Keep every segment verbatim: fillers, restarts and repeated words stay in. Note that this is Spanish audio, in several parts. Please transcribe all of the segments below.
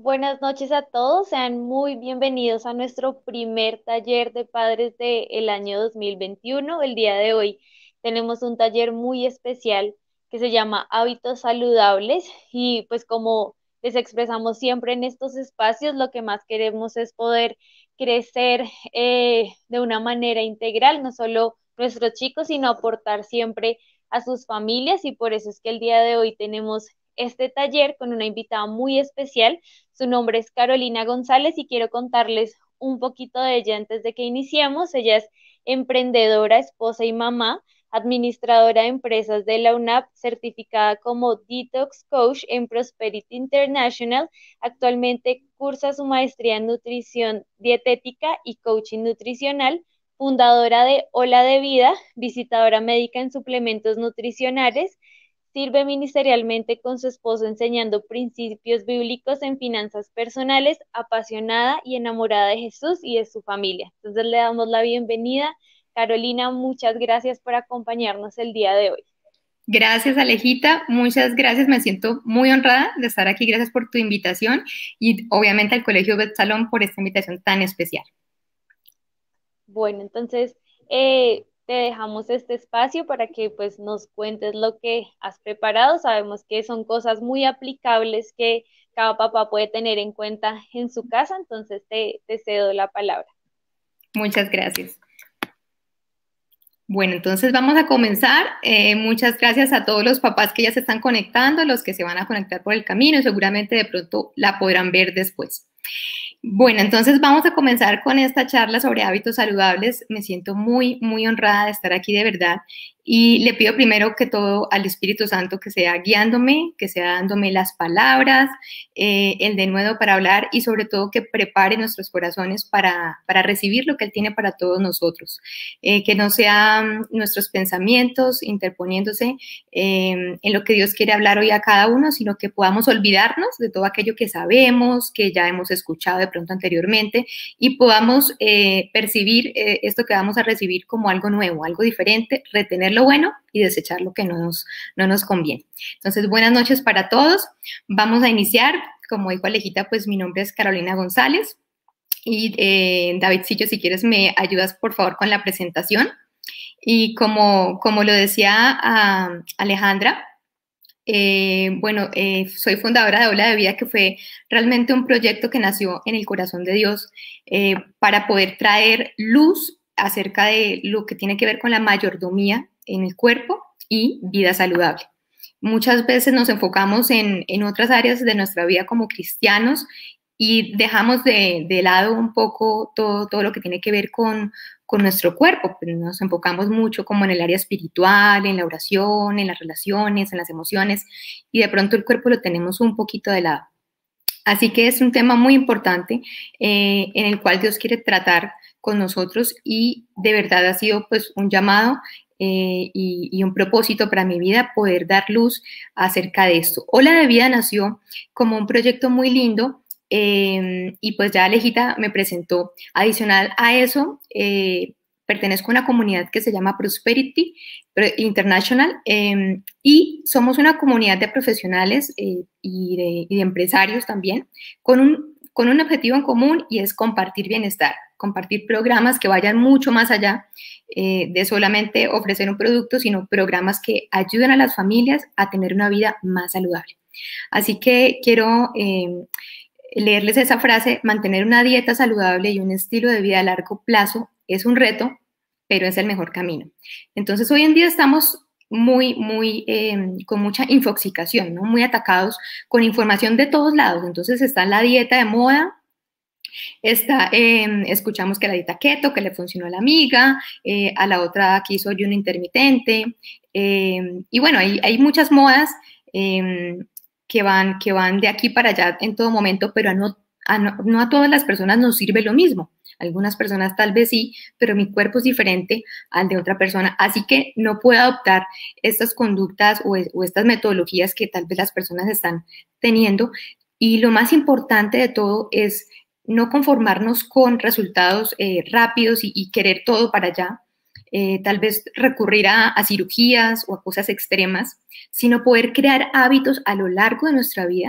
Buenas noches a todos, sean muy bienvenidos a nuestro primer taller de padres del año dos mil veintiuno. El día de hoy tenemos un taller muy especial que se llama Hábitos Saludables y pues como les expresamos siempre en estos espacios, lo que más queremos es poder crecer eh, de una manera integral, no solo nuestros chicos, sino aportar siempre a sus familias y por eso es que el día de hoy tenemos este taller con una invitada muy especial. Su nombre es Carolina González y quiero contarles un poquito de ella antes de que iniciemos. Ella es emprendedora, esposa y mamá, administradora de empresas de la UNAP, certificada como Detox Coach en Prosperity International. Actualmente cursa su maestría en nutrición dietética y coaching nutricional, fundadora de Ola de Vida, visitadora médica en suplementos nutricionales. Sirve ministerialmente con su esposo enseñando principios bíblicos en finanzas personales, apasionada y enamorada de Jesús y de su familia. Entonces le damos la bienvenida. Carolina, muchas gracias por acompañarnos el día de hoy. Gracias, Alejita. Muchas gracias. Me siento muy honrada de estar aquí. Gracias por tu invitación y obviamente al Colegio Bet Salón por esta invitación tan especial. Bueno, entonces eh, te dejamos este espacio para que pues nos cuentes lo que has preparado. Sabemos que son cosas muy aplicables que cada papá puede tener en cuenta en su casa, entonces te, te cedo la palabra. Muchas gracias. Bueno, entonces vamos a comenzar. Eh, muchas gracias a todos los papás que ya se están conectando, los que se van a conectar por el camino y seguramente de pronto la podrán ver después. Bueno, entonces vamos a comenzar con esta charla sobre hábitos saludables. Me siento muy, muy honrada de estar aquí de verdad y le pido primero que todo al Espíritu Santo que sea guiándome, que sea dándome las palabras, eh, el denuedo para hablar y sobre todo que prepare nuestros corazones para, para recibir lo que Él tiene para todos nosotros. Eh, que no sean nuestros pensamientos interponiéndose eh, en lo que Dios quiere hablar hoy a cada uno, sino que podamos olvidarnos de todo aquello que sabemos, que ya hemos escuchado de pronto anteriormente y podamos eh, percibir eh, esto que vamos a recibir como algo nuevo, algo diferente, retener lo bueno y desechar lo que no nos, no nos conviene. Entonces, buenas noches para todos. Vamos a iniciar. Como dijo Alejita, pues mi nombre es Carolina González. Y eh, Davidcillo, si quieres me ayudas por favor con la presentación. Y como, como lo decía uh, Alejandra, eh, bueno, eh, soy fundadora de Ola de Vida, que fue realmente un proyecto que nació en el corazón de Dios eh, para poder traer luz acerca de lo que tiene que ver con la mayordomía en el cuerpo y vida saludable. Muchas veces nos enfocamos en, en otras áreas de nuestra vida como cristianos y dejamos de, de lado un poco todo, todo lo que tiene que ver con, con nuestro cuerpo. Pues nos enfocamos mucho como en el área espiritual, en la oración, en las relaciones, en las emociones, y de pronto el cuerpo lo tenemos un poquito de lado. Así que es un tema muy importante eh, en el cual Dios quiere tratar con nosotros y de verdad ha sido pues un llamado eh, y, y un propósito para mi vida poder dar luz acerca de esto. Ola de Vida nació como un proyecto muy lindo. Eh, y pues ya Alejita me presentó. Adicional a eso, eh, pertenezco a una comunidad que se llama Prosperity International eh, y somos una comunidad de profesionales eh, y, de, y de empresarios también con un, con un objetivo en común y es compartir bienestar, compartir programas que vayan mucho más allá eh, de solamente ofrecer un producto, sino programas que ayuden a las familias a tener una vida más saludable. Así que quiero eh, leerles esa frase: mantener una dieta saludable y un estilo de vida a largo plazo es un reto, pero es el mejor camino. Entonces, hoy en día estamos muy, muy, eh, con mucha infoxicación, ¿no? Muy atacados con información de todos lados. Entonces, está la dieta de moda, está, eh, escuchamos que la dieta keto, que le funcionó a la amiga, eh, a la otra quiso ayuno intermitente, eh, y bueno, hay, hay muchas modas, eh, que van, que van de aquí para allá en todo momento, pero a no, a no, no a todas las personas nos sirve lo mismo. Algunas personas tal vez sí, pero mi cuerpo es diferente al de otra persona, así que no puedo adoptar estas conductas o, o estas metodologías que tal vez las personas están teniendo. Y lo más importante de todo es no conformarnos con resultados eh, rápidos y, y querer todo para allá. Eh, tal vez recurrir a, a cirugías o a cosas extremas, sino poder crear hábitos a lo largo de nuestra vida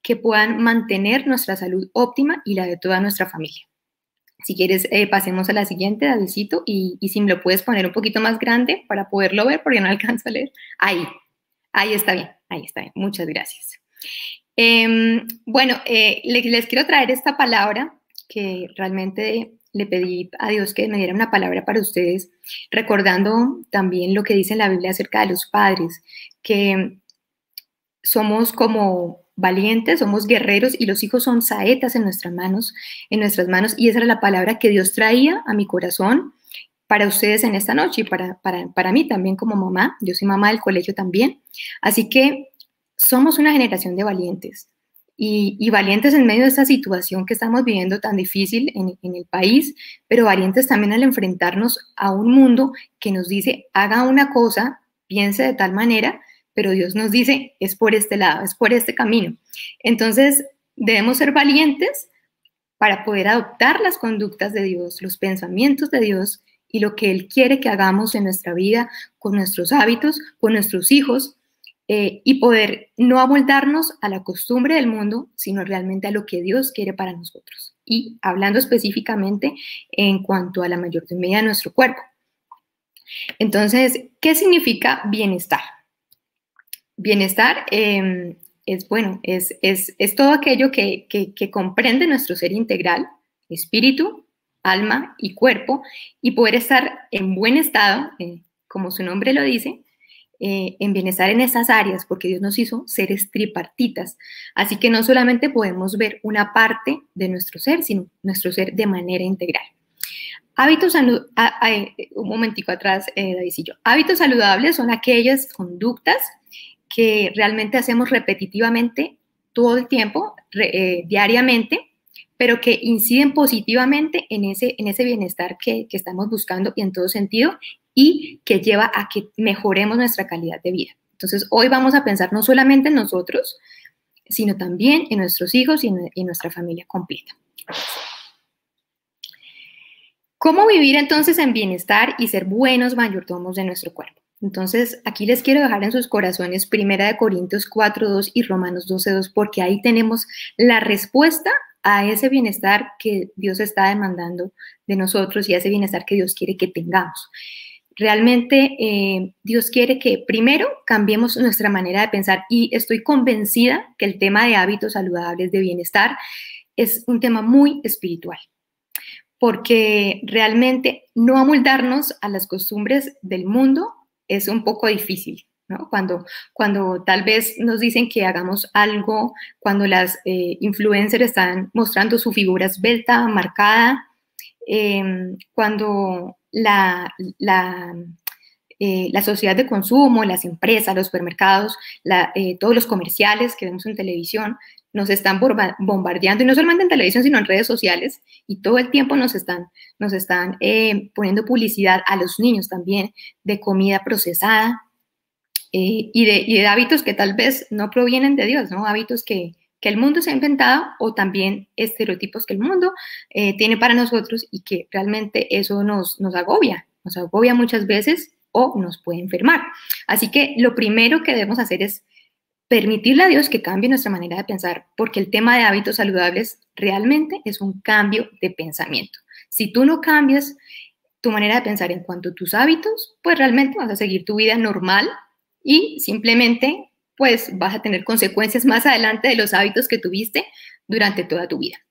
que puedan mantener nuestra salud óptima y la de toda nuestra familia. Si quieres, eh, pasemos a la siguiente, Davidcito, y, y si me lo puedes poner un poquito más grande para poderlo ver, porque no alcanzo a leer. Ahí, ahí está bien, ahí está bien. Muchas gracias. Eh, bueno, eh, les, les quiero traer esta palabra que realmente le pedí a Dios que me diera una palabra para ustedes, recordando también lo que dice la Biblia acerca de los padres, que somos como valientes, somos guerreros y los hijos son saetas en nuestras manos, en nuestras manos, y esa era la palabra que Dios traía a mi corazón para ustedes en esta noche y para, para, para mí también como mamá. Yo soy mamá del colegio también, así que somos una generación de valientes y, y valientes en medio de esta situación que estamos viviendo tan difícil en, en el país, pero valientes también al enfrentarnos a un mundo que nos dice haga una cosa, piense de tal manera, pero Dios nos dice, es por este lado, es por este camino. Entonces, debemos ser valientes para poder adoptar las conductas de Dios, los pensamientos de Dios y lo que Él quiere que hagamos en nuestra vida, con nuestros hábitos, con nuestros hijos, eh, y poder no amoldarnos a la costumbre del mundo, sino realmente a lo que Dios quiere para nosotros. Y hablando específicamente en cuanto a la mayordomía de nuestro cuerpo. Entonces, ¿qué significa bienestar? Bienestar eh, es, bueno, es, es, es todo aquello que, que, que comprende nuestro ser integral, espíritu, alma y cuerpo, y poder estar en buen estado, eh, como su nombre lo dice, eh, en bienestar en esas áreas, porque Dios nos hizo seres tripartitas. Así que no solamente podemos ver una parte de nuestro ser, sino nuestro ser de manera integral. Hábitos saludables, un momentico atrás, eh, Davidcillo. Hábitos saludables son aquellas conductas que realmente hacemos repetitivamente todo el tiempo, re, eh, diariamente, pero que inciden positivamente en ese, en ese bienestar que, que estamos buscando y en todo sentido, y que lleva a que mejoremos nuestra calidad de vida. Entonces, hoy vamos a pensar no solamente en nosotros, sino también en nuestros hijos y en, en nuestra familia completa. ¿Cómo vivir entonces en bienestar y ser buenos mayordomos de nuestro cuerpo? Entonces, aquí les quiero dejar en sus corazones Primera de Corintios cuatro dos y Romanos doce dos, porque ahí tenemos la respuesta a ese bienestar que Dios está demandando de nosotros y a ese bienestar que Dios quiere que tengamos. Realmente eh, Dios quiere que primero cambiemos nuestra manera de pensar, y estoy convencida que el tema de hábitos saludables de bienestar es un tema muy espiritual, porque realmente no amoldarnos a las costumbres del mundo es un poco difícil, ¿no? Cuando, cuando tal vez nos dicen que hagamos algo, cuando las eh, influencers están mostrando su figura esbelta, marcada, eh, cuando la, la, eh, la sociedad de consumo, las empresas, los supermercados, la, eh, todos los comerciales que vemos en televisión, nos están bombardeando, y no solamente en televisión, sino en redes sociales, y todo el tiempo nos están, nos están eh, poniendo publicidad a los niños también de comida procesada eh, y, de, y de hábitos que tal vez no provienen de Dios, ¿no? Hábitos que, que el mundo se ha inventado, o también estereotipos que el mundo eh, tiene para nosotros, y que realmente eso nos, nos agobia, nos agobia muchas veces o nos puede enfermar. Así que lo primero que debemos hacer es permitirle a Dios que cambie nuestra manera de pensar, porque el tema de hábitos saludables realmente es un cambio de pensamiento. Si tú no cambias tu manera de pensar en cuanto a tus hábitos, pues realmente vas a seguir tu vida normal y simplemente pues vas a tener consecuencias más adelante de los hábitos que tuviste durante toda tu vida.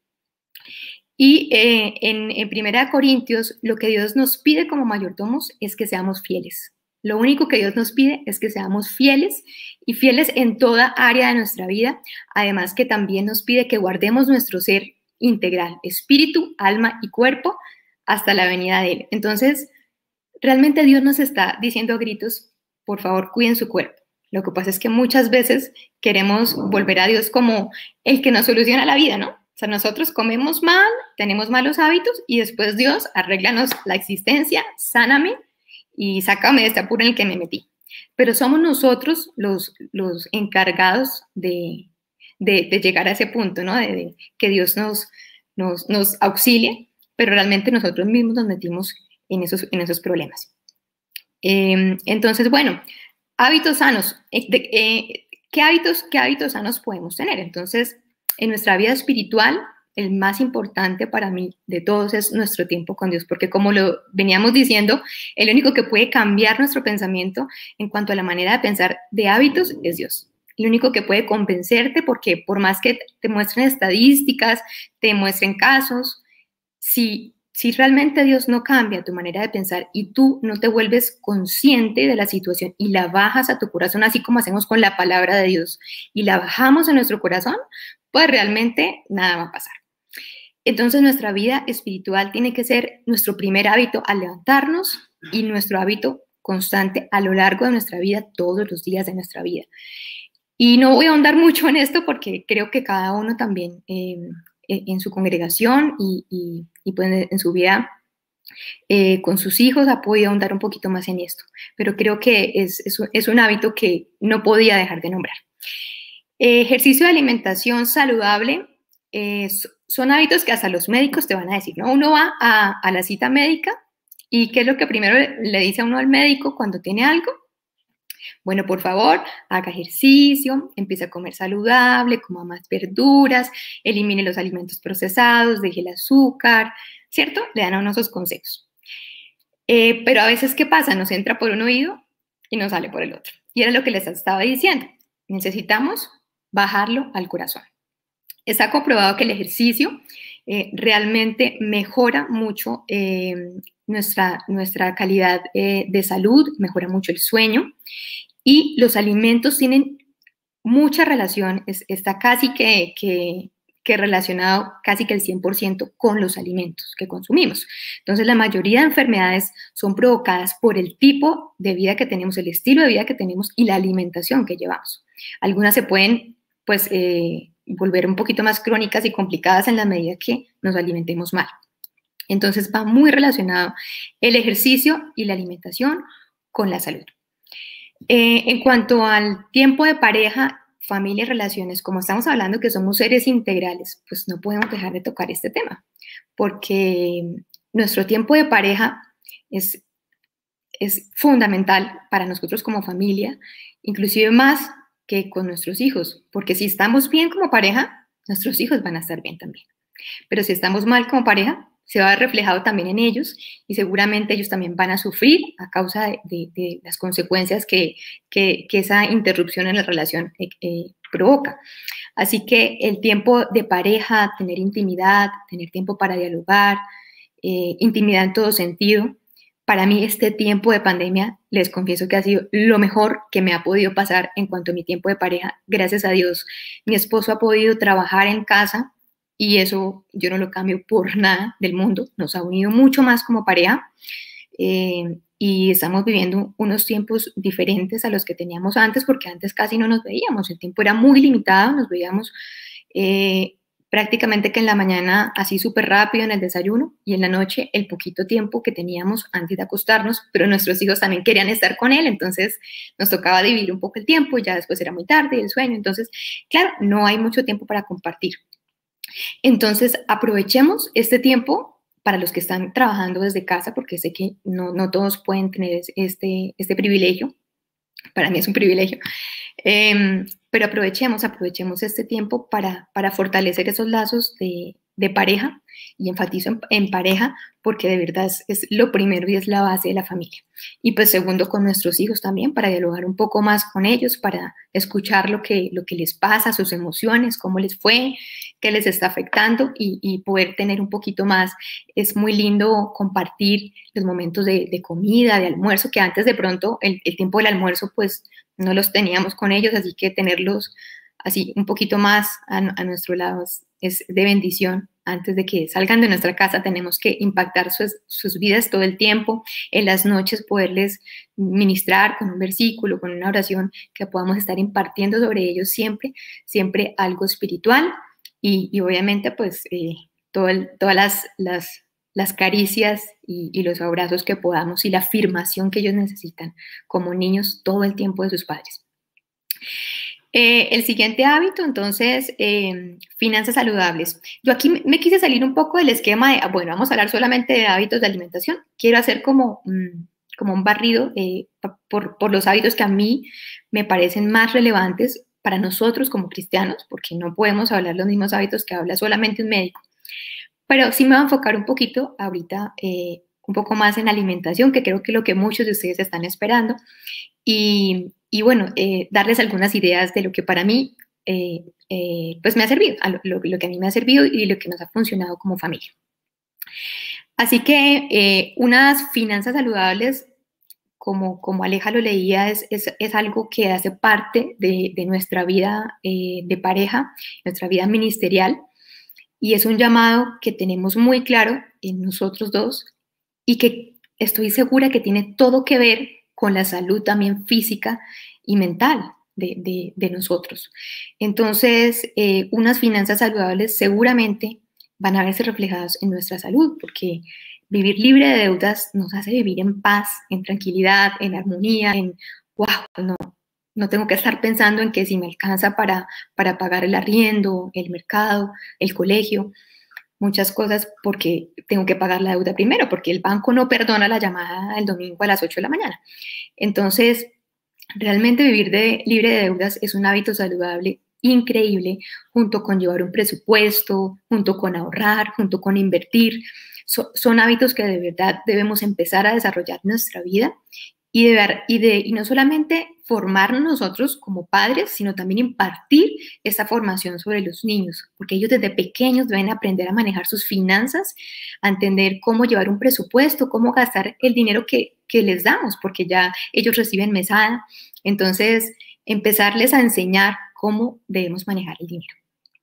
Y eh, en, en Primera de Corintios, lo que Dios nos pide como mayordomos es que seamos fieles. Lo único que Dios nos pide es que seamos fieles, y fieles en toda área de nuestra vida. Además que también nos pide que guardemos nuestro ser integral, espíritu, alma y cuerpo, hasta la venida de Él. Entonces, realmente Dios nos está diciendo a gritos, por favor, cuiden su cuerpo. Lo que pasa es que muchas veces queremos volver a Dios como el que nos soluciona la vida, ¿no? O sea, nosotros comemos mal, tenemos malos hábitos, y después Dios, arréglanos la existencia, sáname y sácame de este apuro en el que me metí. Pero somos nosotros los, los encargados de, de, de llegar a ese punto, ¿no? De, de que Dios nos, nos, nos auxilie, pero realmente nosotros mismos nos metimos en esos, en esos problemas. Eh, entonces, bueno, hábitos sanos. Eh, de, eh, ¿qué, hábitos, ¿Qué hábitos sanos podemos tener? Entonces, en nuestra vida espiritual, el más importante para mí de todos es nuestro tiempo con Dios, porque como lo veníamos diciendo, el único que puede cambiar nuestro pensamiento en cuanto a la manera de pensar de hábitos es Dios. El único que puede convencerte, porque por más que te muestren estadísticas, te muestren casos, si, si realmente Dios no cambia tu manera de pensar y tú no te vuelves consciente de la situación y la bajas a tu corazón, así como hacemos con la palabra de Dios, y la bajamos en nuestro corazón, pues realmente nada va a pasar. Entonces nuestra vida espiritual tiene que ser nuestro primer hábito al levantarnos y nuestro hábito constante a lo largo de nuestra vida, todos los días de nuestra vida. Y no voy a ahondar mucho en esto porque creo que cada uno también eh, en su congregación y, y, y pues en su vida eh, con sus hijos ha podido ahondar un poquito más en esto. Pero creo que es, es, es un hábito que no podía dejar de nombrar. Eh, ejercicio de alimentación saludable. Eh, son hábitos que hasta los médicos te van a decir, ¿no? Uno va a, a la cita médica y ¿qué es lo que primero le dice a uno al médico cuando tiene algo? Bueno, por favor, haga ejercicio, empiece a comer saludable, coma más verduras, elimine los alimentos procesados, deje el azúcar, ¿cierto? Le dan a uno esos consejos. Eh, pero a veces, ¿qué pasa? Nos entra por un oído y nos sale por el otro. Y era lo que les estaba diciendo. Necesitamos bajarlo al corazón. Está comprobado que el ejercicio eh, realmente mejora mucho eh, nuestra, nuestra calidad eh, de salud, mejora mucho el sueño y los alimentos tienen mucha relación, es, está casi que, que, que relacionado casi que el cien por ciento con los alimentos que consumimos. Entonces la mayoría de enfermedades son provocadas por el tipo de vida que tenemos, el estilo de vida que tenemos y la alimentación que llevamos. Algunas se pueden pues eh, volver un poquito más crónicas y complicadas en la medida que nos alimentemos mal. Entonces va muy relacionado el ejercicio y la alimentación con la salud. Eh, en cuanto al tiempo de pareja, familia y relaciones, como estamos hablando que somos seres integrales, pues no podemos dejar de tocar este tema, porque nuestro tiempo de pareja es, es fundamental para nosotros como familia, inclusive más que con nuestros hijos, porque si estamos bien como pareja, nuestros hijos van a estar bien también. Pero si estamos mal como pareja, se va a ver reflejado también en ellos y seguramente ellos también van a sufrir a causa de, de, de las consecuencias que, que, que esa interrupción en la relación eh, eh, provoca. Así que el tiempo de pareja, tener intimidad, tener tiempo para dialogar, eh, intimidad en todo sentido, para mí este tiempo de pandemia, les confieso que ha sido lo mejor que me ha podido pasar en cuanto a mi tiempo de pareja. Gracias a Dios, mi esposo ha podido trabajar en casa y eso yo no lo cambio por nada del mundo. Nos ha unido mucho más como pareja eh, y estamos viviendo unos tiempos diferentes a los que teníamos antes porque antes casi no nos veíamos. El tiempo era muy limitado, nos veíamos eh, prácticamente que en la mañana así súper rápido en el desayuno y en la noche el poquito tiempo que teníamos antes de acostarnos, pero nuestros hijos también querían estar con él, entonces nos tocaba dividir un poco el tiempo, ya después era muy tarde el sueño, entonces claro, no hay mucho tiempo para compartir. Entonces aprovechemos este tiempo para los que están trabajando desde casa, porque sé que no, no todos pueden tener este, este privilegio, para mí es un privilegio, eh, pero aprovechemos, aprovechemos este tiempo para, para fortalecer esos lazos de, de pareja, y enfatizo en, en pareja, porque de verdad es, es lo primero y es la base de la familia. Y pues segundo, con nuestros hijos también, para dialogar un poco más con ellos, para escuchar lo que, lo que les pasa, sus emociones, cómo les fue, qué les está afectando y, y poder tener un poquito más. Es muy lindo compartir los momentos de, de comida, de almuerzo, que antes de pronto el, el tiempo del almuerzo pues no los teníamos con ellos, así que tenerlos así un poquito más a, a nuestro lado es, es de bendición. Antes de que salgan de nuestra casa tenemos que impactar sus, sus vidas todo el tiempo, en las noches poderles ministrar con un versículo, con una oración, que podamos estar impartiendo sobre ellos siempre, siempre algo espiritual y, y obviamente pues eh, todo el, todas las, las, las caricias y, y los abrazos que podamos y la afirmación que ellos necesitan como niños todo el tiempo de sus padres. Eh, el siguiente hábito, entonces, eh, finanzas saludables. Yo aquí me, me quise salir un poco del esquema de, bueno, vamos a hablar solamente de hábitos de alimentación. Quiero hacer como, um, como un barrido eh, por, por los hábitos que a mí me parecen más relevantes para nosotros como cristianos, porque no podemos hablar los mismos hábitos que habla solamente un médico. Pero sí me voy a enfocar un poquito ahorita, eh, un poco más en alimentación, que creo que es lo que muchos de ustedes están esperando. Y, y bueno, eh, darles algunas ideas de lo que para mí eh, eh, pues me ha servido, a lo, lo, lo que a mí me ha servido y lo que nos ha funcionado como familia. Así que eh, unas finanzas saludables, como, como Aleja lo leía, es, es, es algo que hace parte de, de nuestra vida eh, de pareja, nuestra vida ministerial, y es un llamado que tenemos muy claro en nosotros dos y que estoy segura que tiene todo que ver con la salud también física y mental de, de, de nosotros. Entonces, eh, unas finanzas saludables seguramente van a verse reflejadas en nuestra salud, porque vivir libre de deudas nos hace vivir en paz, en tranquilidad, en armonía, en, wow, no, no tengo que estar pensando en que si me alcanza para, para pagar el arriendo, el mercado, el colegio, muchas cosas, porque tengo que pagar la deuda primero, porque el banco no perdona la llamada el domingo a las ocho de la mañana. Entonces, realmente vivir de, libre de deudas es un hábito saludable increíble, junto con llevar un presupuesto, junto con ahorrar, junto con invertir. So, son hábitos que de verdad debemos empezar a desarrollar en nuestra vida y, de ver, y, de, y no solamente formarnos nosotros como padres, sino también impartir esta formación sobre los niños, porque ellos desde pequeños deben aprender a manejar sus finanzas, a entender cómo llevar un presupuesto, cómo gastar el dinero que, que les damos, porque ya ellos reciben mesada. Entonces, empezarles a enseñar cómo debemos manejar el dinero.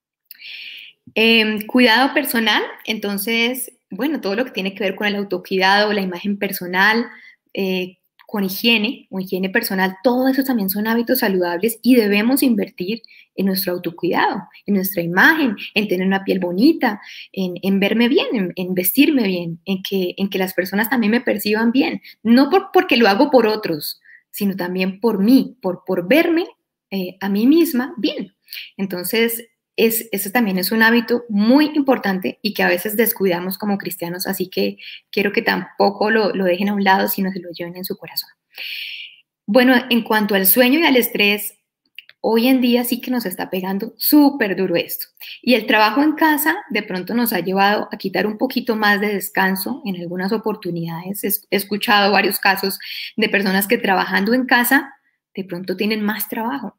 Eh, cuidado personal, entonces, bueno, todo lo que tiene que ver con el autocuidado, la imagen personal, eh, con higiene o higiene personal, todo eso también son hábitos saludables y debemos invertir en nuestro autocuidado, en nuestra imagen, en tener una piel bonita, en, en verme bien, en, en vestirme bien, en que, en que las personas también me perciban bien, no por, porque lo hago por otros, sino también por mí, por, por verme eh, a mí misma bien. Entonces, es, eso también es un hábito muy importante y que a veces descuidamos como cristianos, así que quiero que tampoco lo, lo dejen a un lado, sino se lo lleven en su corazón. Bueno, en cuanto al sueño y al estrés, hoy en día sí que nos está pegando súper duro esto. Y el trabajo en casa de pronto nos ha llevado a quitar un poquito más de descanso en algunas oportunidades. He escuchado varios casos de personas que trabajando en casa de pronto tienen más trabajo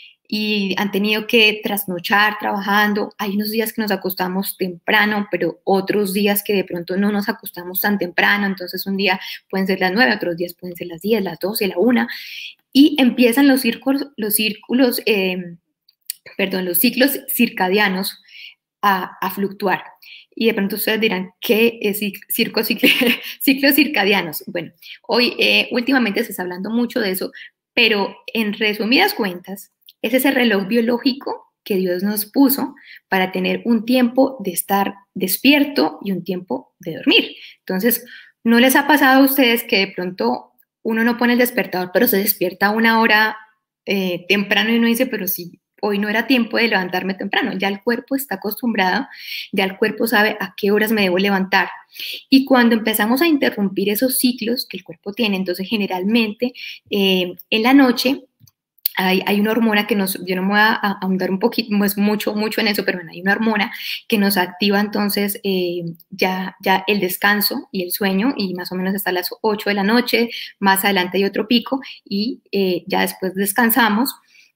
y han tenido que trasnochar trabajando. Hay unos días que nos acostamos temprano, pero otros días que de pronto no nos acostamos tan temprano. Entonces un día pueden ser las nueve, otros días pueden ser las diez, las doce, la una. Y empiezan los círculos, los círculos, eh, perdón, los ciclos circadianos a, a fluctuar. Y de pronto ustedes dirán, ¿qué es circo, ciclo, ciclos circadianos? Bueno, hoy eh, últimamente se está hablando mucho de eso, pero en resumidas cuentas, es ese reloj biológico que Dios nos puso para tener un tiempo de estar despierto y un tiempo de dormir. Entonces, ¿no les ha pasado a ustedes que de pronto uno no pone el despertador, pero se despierta a una hora eh, temprano y uno dice, pero sí, hoy no era tiempo de levantarme temprano? Ya el cuerpo está acostumbrado, ya el cuerpo sabe a qué horas me debo levantar. Y cuando empezamos a interrumpir esos ciclos que el cuerpo tiene, entonces generalmente eh, en la noche Hay, hay una hormona que nos, yo no me voy a ahondar un poquito, pues mucho, mucho en eso, pero bueno, hay una hormona que nos activa entonces eh, ya, ya el descanso y el sueño, y más o menos hasta las ocho de la noche, más adelante hay otro pico, y eh, ya después descansamos.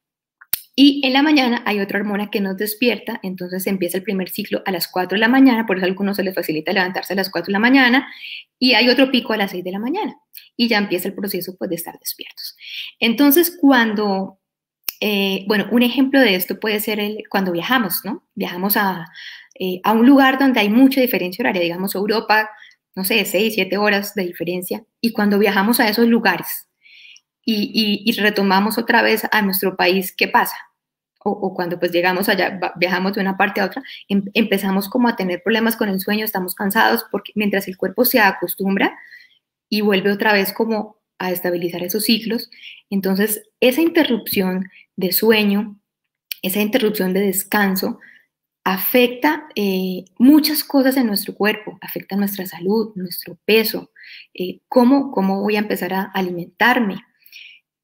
Y en la mañana hay otra hormona que nos despierta, entonces empieza el primer ciclo a las cuatro de la mañana, por eso a algunos se les facilita levantarse a las cuatro de la mañana, y hay otro pico a las seis de la mañana, y ya empieza el proceso pues, de estar despiertos. Entonces, cuando, eh, bueno, un ejemplo de esto puede ser el, cuando viajamos, ¿no? Viajamos a, eh, a un lugar donde hay mucha diferencia horaria, digamos Europa, no sé, seis, siete horas de diferencia, y cuando viajamos a esos lugares, Y, y, y retomamos otra vez a nuestro país, ¿qué pasa? O, o cuando pues llegamos allá, viajamos de una parte a otra, em, empezamos como a tener problemas con el sueño, estamos cansados, porque mientras el cuerpo se acostumbra y vuelve otra vez como a estabilizar esos ciclos, entonces esa interrupción de sueño, esa interrupción de descanso, afecta eh, muchas cosas en nuestro cuerpo, afecta nuestra salud, nuestro peso, eh, cómo, cómo voy a empezar a alimentarme.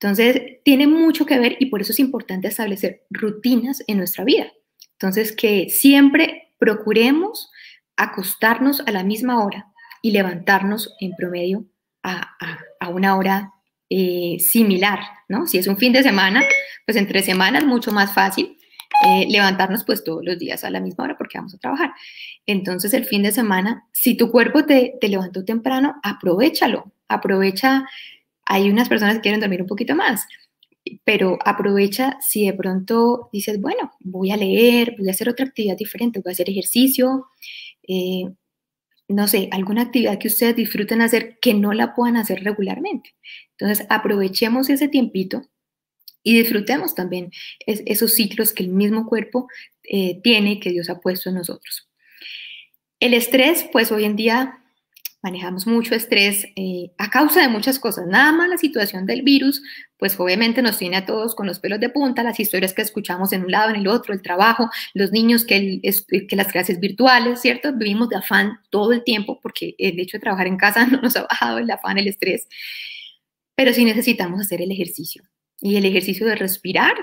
Entonces, tiene mucho que ver y por eso es importante establecer rutinas en nuestra vida. Entonces, que siempre procuremos acostarnos a la misma hora y levantarnos en promedio a, a, a una hora eh, similar, ¿no? Si es un fin de semana, pues entre semanas mucho más fácil eh, levantarnos pues todos los días a la misma hora porque vamos a trabajar. Entonces, el fin de semana, si tu cuerpo te, te levantó temprano, aprovéchalo, aprovecha. Hay unas personas que quieren dormir un poquito más, pero aprovecha si de pronto dices, bueno, voy a leer, voy a hacer otra actividad diferente, voy a hacer ejercicio, eh, no sé, alguna actividad que ustedes disfruten hacer que no la puedan hacer regularmente. Entonces, aprovechemos ese tiempito y disfrutemos también es, esos ciclos que el mismo cuerpo eh, tiene, que Dios ha puesto en nosotros. El estrés, pues hoy en día manejamos mucho estrés eh, a causa de muchas cosas. Nada más la situación del virus, pues obviamente nos tiene a todos con los pelos de punta, las historias que escuchamos en un lado, en el otro, el trabajo, los niños, que, el, es, que las clases virtuales, ¿cierto? Vivimos de afán todo el tiempo porque el hecho de trabajar en casa no nos ha bajado el afán, el estrés. Pero sí necesitamos hacer el ejercicio. Y el ejercicio de respirar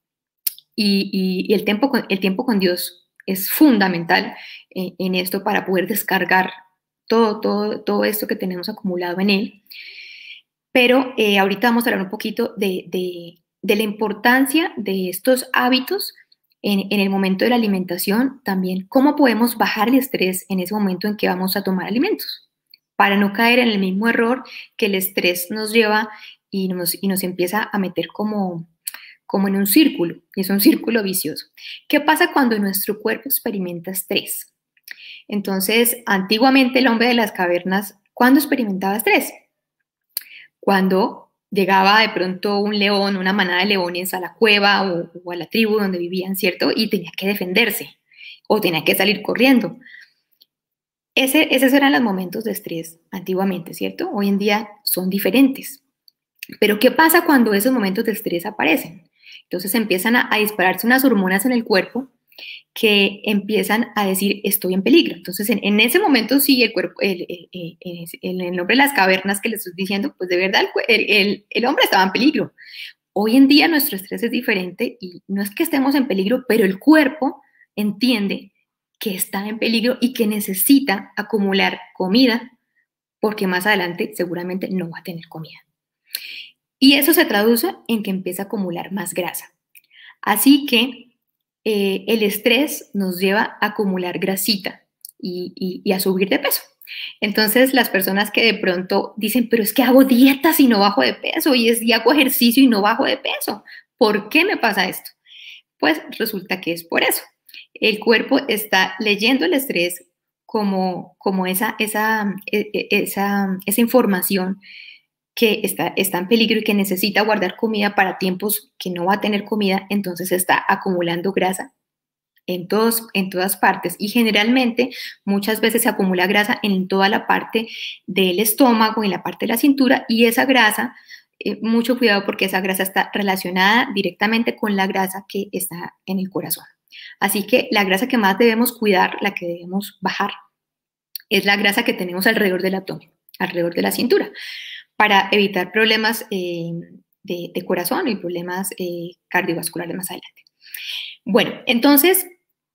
y, y, y el, tiempo con, el tiempo con Dios es fundamental en, en esto para poder descargar todo, todo, todo esto que tenemos acumulado en él. Pero eh, ahorita vamos a hablar un poquito de, de, de la importancia de estos hábitos en, en el momento de la alimentación, también cómo podemos bajar el estrés en ese momento en que vamos a tomar alimentos, para no caer en el mismo error que el estrés nos lleva y nos, y nos empieza a meter como, como en un círculo, y es un círculo vicioso. ¿Qué pasa cuando nuestro cuerpo experimenta estrés? Entonces, antiguamente el hombre de las cavernas, ¿cuándo experimentaba estrés? Cuando llegaba de pronto un león, una manada de leones a la cueva o, o a la tribu donde vivían, ¿cierto? Y tenía que defenderse o tenía que salir corriendo. Ese, esos eran los momentos de estrés antiguamente, ¿cierto? Hoy en día son diferentes. Pero ¿qué pasa cuando esos momentos de estrés aparecen? Entonces empiezan a, a dispararse unas hormonas en el cuerpo que empiezan a decir, estoy en peligro. Entonces, en, en ese momento, sí, el cuerpo, el, el, el, el hombre de las cavernas que les estoy diciendo, pues de verdad, el, el, el hombre estaba en peligro. Hoy en día nuestro estrés es diferente y no es que estemos en peligro, pero el cuerpo entiende que está en peligro y que necesita acumular comida porque más adelante seguramente no va a tener comida. Y eso se traduce en que empieza a acumular más grasa. Así que Eh, el estrés nos lleva a acumular grasita y, y, y a subir de peso. Entonces, las personas que de pronto dicen, pero es que hago dietas y no bajo de peso, y, es, y hago ejercicio y no bajo de peso, ¿por qué me pasa esto? Pues resulta que es por eso. El cuerpo está leyendo el estrés como, como esa, esa, esa, esa información que está, está en peligro y que necesita guardar comida para tiempos que no va a tener comida, entonces está acumulando grasa en, todos, en todas partes y generalmente muchas veces se acumula grasa en toda la parte del estómago, en la parte de la cintura, y esa grasa, eh, mucho cuidado porque esa grasa está relacionada directamente con la grasa que está en el corazón. Así que la grasa que más debemos cuidar, la que debemos bajar, es la grasa que tenemos alrededor del abdomen, alrededor de la cintura, para evitar problemas eh, de, de corazón y problemas eh, cardiovasculares más adelante. Bueno, entonces,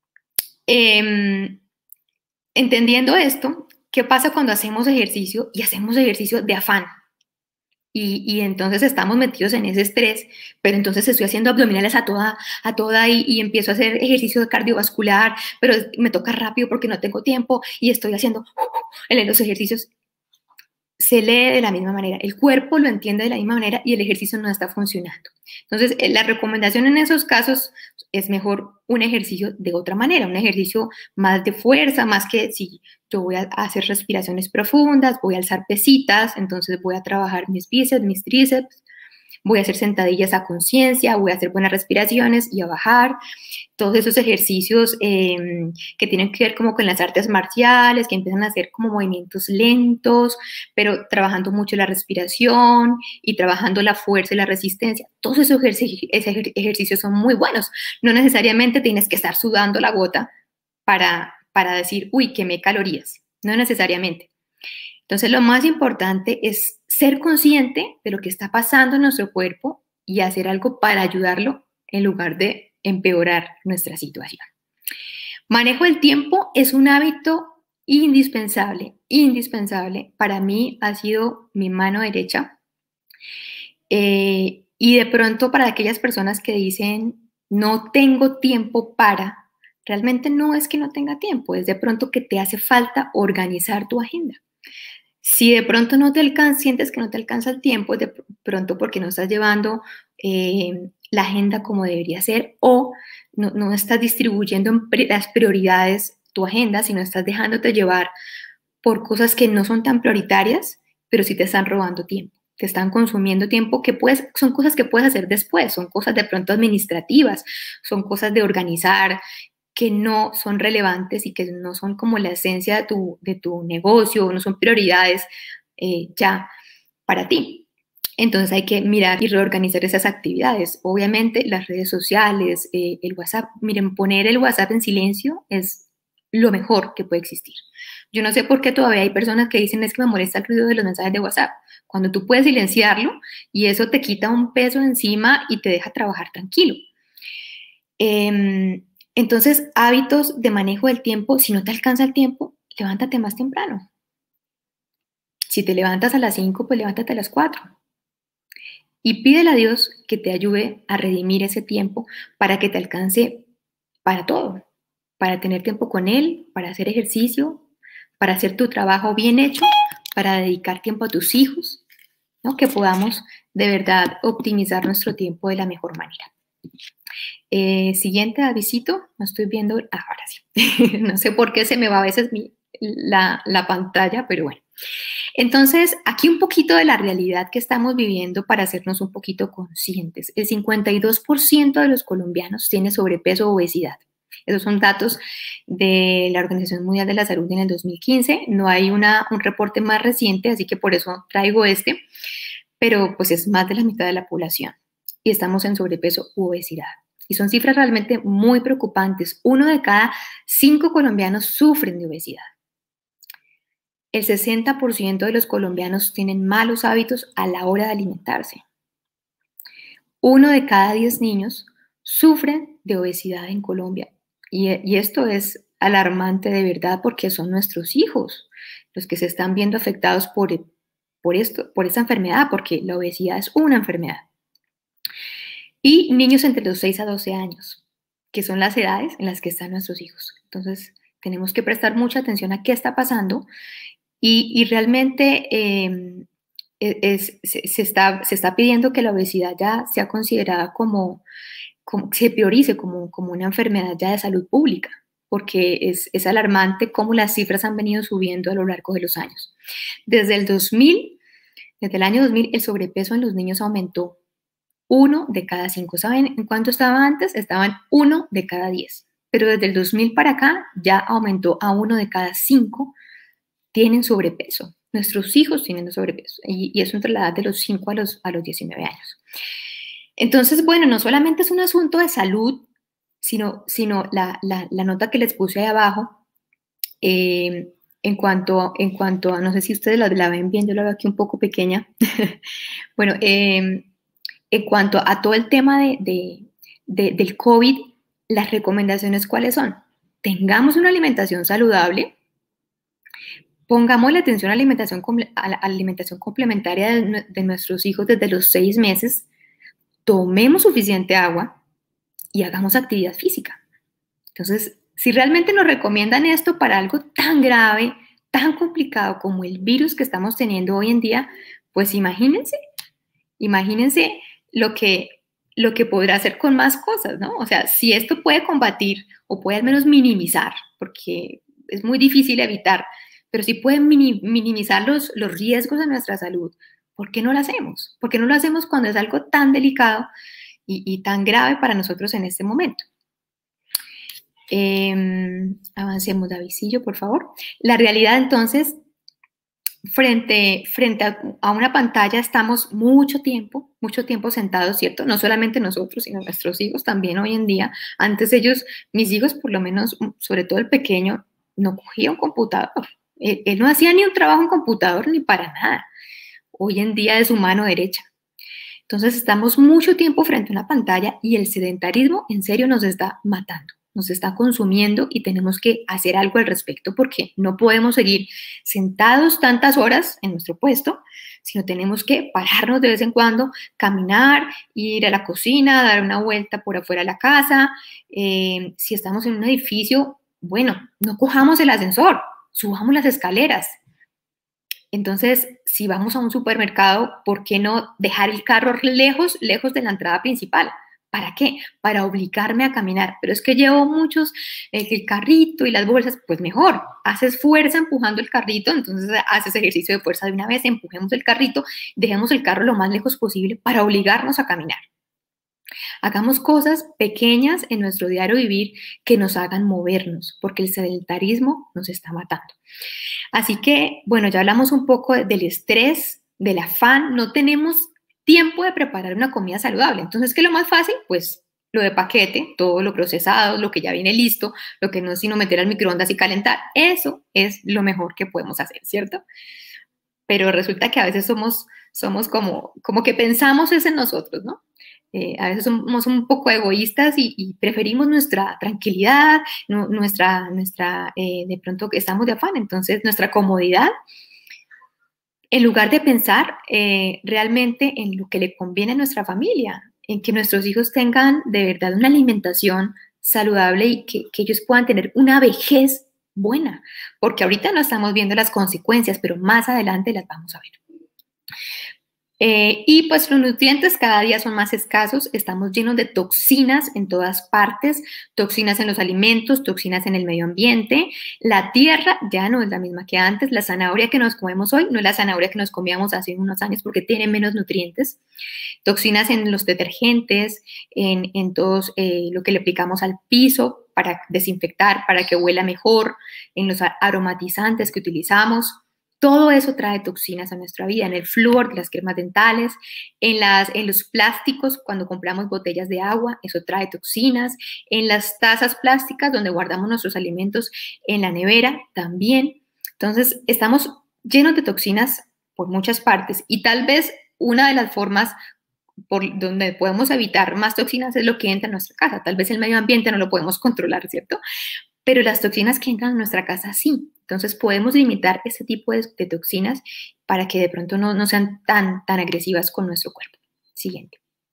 eh, entendiendo esto, ¿qué pasa cuando hacemos ejercicio y hacemos ejercicio de afán? Y, y entonces estamos metidos en ese estrés, pero entonces estoy haciendo abdominales a toda, a toda y, y empiezo a hacer ejercicio cardiovascular, pero me toca rápido porque no tengo tiempo y estoy haciendo en los ejercicios. Se lee de la misma manera, el cuerpo lo entiende de la misma manera y el ejercicio no está funcionando. Entonces, la recomendación en esos casos es mejor un ejercicio de otra manera, un ejercicio más de fuerza, más que si yo voy a hacer respiraciones profundas, voy a alzar pesitas, entonces voy a trabajar mis bíceps, mis tríceps, voy a hacer sentadillas a conciencia, voy a hacer buenas respiraciones y a bajar. Todos esos ejercicios eh, que tienen que ver como con las artes marciales, que empiezan a hacer como movimientos lentos, pero trabajando mucho la respiración y trabajando la fuerza y la resistencia. Todos esos ejercicios, esos ejercicios son muy buenos. No necesariamente tienes que estar sudando la gota para, para decir, uy, quemé calorías. No necesariamente. Entonces, lo más importante es ser consciente de lo que está pasando en nuestro cuerpo y hacer algo para ayudarlo en lugar de empeorar nuestra situación. Manejo del tiempo es un hábito indispensable, indispensable. Para mí ha sido mi mano derecha. Eh, y de pronto para aquellas personas que dicen, no tengo tiempo para, realmente no es que no tenga tiempo, es de pronto que te hace falta organizar tu agenda. Si de pronto no te alcanza, sientes que no te alcanza el tiempo, de pronto porque no estás llevando eh, la agenda como debería ser, o no, no estás distribuyendo en las prioridades tu agenda, sino estás dejándote llevar por cosas que no son tan prioritarias, pero sí te están robando tiempo, te están consumiendo tiempo que puedes, son cosas que puedes hacer después, son cosas de pronto administrativas, son cosas de organizar, que no son relevantes y que no son como la esencia de tu, de tu negocio, no son prioridades eh, ya para ti. Entonces hay que mirar y reorganizar esas actividades. Obviamente las redes sociales, eh, el WhatsApp, miren, poner el WhatsApp en silencio es lo mejor que puede existir. Yo no sé por qué todavía hay personas que dicen es que me molesta el ruido de los mensajes de WhatsApp, cuando tú puedes silenciarlo y eso te quita un peso encima y te deja trabajar tranquilo. Eh, Entonces, hábitos de manejo del tiempo, si no te alcanza el tiempo, levántate más temprano. Si te levantas a las cinco, pues levántate a las cuatro. Y pídele a Dios que te ayude a redimir ese tiempo para que te alcance para todo, para tener tiempo con Él, para hacer ejercicio, para hacer tu trabajo bien hecho, para dedicar tiempo a tus hijos, ¿no? Que podamos de verdad optimizar nuestro tiempo de la mejor manera. Eh, siguiente avisito, no estoy viendo, ah, ahora sí, no sé por qué se me va a veces mi, la, la pantalla, pero bueno. Entonces, aquí un poquito de la realidad que estamos viviendo para hacernos un poquito conscientes. El cincuenta y dos por ciento de los colombianos tiene sobrepeso o obesidad. Esos son datos de la Organización Mundial de la Salud en el dos mil quince. No hay una, un reporte más reciente, así que por eso traigo este, pero pues es más de la mitad de la población y estamos en sobrepeso u obesidad. Y son cifras realmente muy preocupantes. Uno de cada cinco colombianos sufren de obesidad. El sesenta por ciento de los colombianos tienen malos hábitos a la hora de alimentarse. Uno de cada diez niños sufre de obesidad en Colombia. Y, y esto es alarmante de verdad porque son nuestros hijos los que se están viendo afectados por, por, esto, por esta enfermedad, porque la obesidad es una enfermedad. Y niños entre los seis a doce años, que son las edades en las que están nuestros hijos. Entonces, tenemos que prestar mucha atención a qué está pasando y, y realmente eh, es, se, se, está, se está pidiendo que la obesidad ya sea considerada como, como se priorice como, como una enfermedad ya de salud pública, porque es, es alarmante cómo las cifras han venido subiendo a lo largo de los años. Desde el dos mil, desde el año dos mil, el sobrepeso en los niños aumentó. Uno de cada cinco. ¿Saben en cuánto estaba antes? Estaban uno de cada diez. Pero desde el dos mil para acá ya aumentó a uno de cada cinco tienen sobrepeso. Nuestros hijos tienen sobrepeso. Y, y eso entre la edad de los cinco a los, a los diecinueve años. Entonces, bueno, no solamente es un asunto de salud, sino, sino la, la, la nota que les puse ahí abajo, eh, en cuanto, en cuanto a, no sé si ustedes la, la ven bien, yo la veo aquí un poco pequeña. Bueno, eh, en cuanto a todo el tema de, de, de, del COVID, las recomendaciones, ¿cuáles son? Tengamos una alimentación saludable, pongamos la atención a la alimentación, a la alimentación complementaria de, de nuestros hijos desde los seis meses, tomemos suficiente agua y hagamos actividad física. Entonces, si realmente nos recomiendan esto para algo tan grave, tan complicado como el virus que estamos teniendo hoy en día, pues imagínense, imagínense lo que, lo que podrá hacer con más cosas, ¿no? O sea, si esto puede combatir o puede al menos minimizar, porque es muy difícil evitar, pero si puede minimizar los, los riesgos de nuestra salud, ¿por qué no lo hacemos? ¿Por qué no lo hacemos cuando es algo tan delicado y, y tan grave para nosotros en este momento? Eh, avancemos, Davidcillo, por favor. La realidad, entonces, frente, frente a, a una pantalla estamos mucho tiempo, mucho tiempo sentados, ¿cierto? No solamente nosotros, sino nuestros hijos también hoy en día. Antes ellos, mis hijos, por lo menos, sobre todo el pequeño, no cogía un computador. Él, él no hacía ni un trabajo en computador ni para nada. hoy en día de su mano derecha. Entonces estamos mucho tiempo frente a una pantalla y el sedentarismo en serio nos está matando, nos está consumiendo y tenemos que hacer algo al respecto porque no podemos seguir sentados tantas horas en nuestro puesto, sino tenemos que pararnos de vez en cuando, caminar, ir a la cocina, dar una vuelta por afuera de la casa. Eh, si estamos en un edificio, bueno, no cojamos el ascensor, subamos las escaleras. Entonces, si vamos a un supermercado, ¿por qué no dejar el carro lejos, lejos de la entrada principal? ¿Para qué? Para obligarme a caminar. Pero es que llevo muchos, eh, el carrito y las bolsas, pues mejor, haces fuerza empujando el carrito, entonces haces ejercicio de fuerza de una vez, empujemos el carrito, dejemos el carro lo más lejos posible para obligarnos a caminar. Hagamos cosas pequeñas en nuestro diario vivir que nos hagan movernos, porque el sedentarismo nos está matando. Así que, bueno, ya hablamos un poco del estrés, del afán, no tenemos tiempo de preparar una comida saludable. Entonces, ¿qué es lo más fácil? Pues lo de paquete, todo lo procesado, lo que ya viene listo, lo que no es sino meter al microondas y calentar. Eso es lo mejor que podemos hacer, ¿cierto? Pero resulta que a veces somos, somos como, como que pensamos es en nosotros, ¿no? Eh, a veces somos un poco egoístas y, y preferimos nuestra tranquilidad, no, nuestra, nuestra eh, de pronto que estamos de afán, entonces nuestra comodidad, en lugar de pensar eh, realmente en lo que le conviene a nuestra familia, en que nuestros hijos tengan de verdad una alimentación saludable y que, que ellos puedan tener una vejez buena, porque ahorita no estamos viendo las consecuencias, pero más adelante las vamos a ver. Eh, y pues los nutrientes cada día son más escasos, estamos llenos de toxinas en todas partes, toxinas en los alimentos, toxinas en el medio ambiente, la tierra ya no es la misma que antes, la zanahoria que nos comemos hoy no es la zanahoria que nos comíamos hace unos años porque tiene menos nutrientes, toxinas en los detergentes, en, en todo eh, lo que le aplicamos al piso para desinfectar, para que huela mejor, en los aromatizantes que utilizamos. Todo eso trae toxinas a nuestra vida, en el flúor de las cremas dentales, en, las, en los plásticos, cuando compramos botellas de agua, eso trae toxinas, en las tazas plásticas donde guardamos nuestros alimentos en la nevera también. Entonces, estamos llenos de toxinas por muchas partes y tal vez una de las formas por donde podemos evitar más toxinas es lo que entra en nuestra casa. Tal vez el medio ambiente no lo podemos controlar, ¿cierto? Pero las toxinas que entran en nuestra casa sí. Entonces podemos limitar ese tipo de, de toxinas para que de pronto no, no sean tan, tan agresivas con nuestro cuerpo. Siguiente.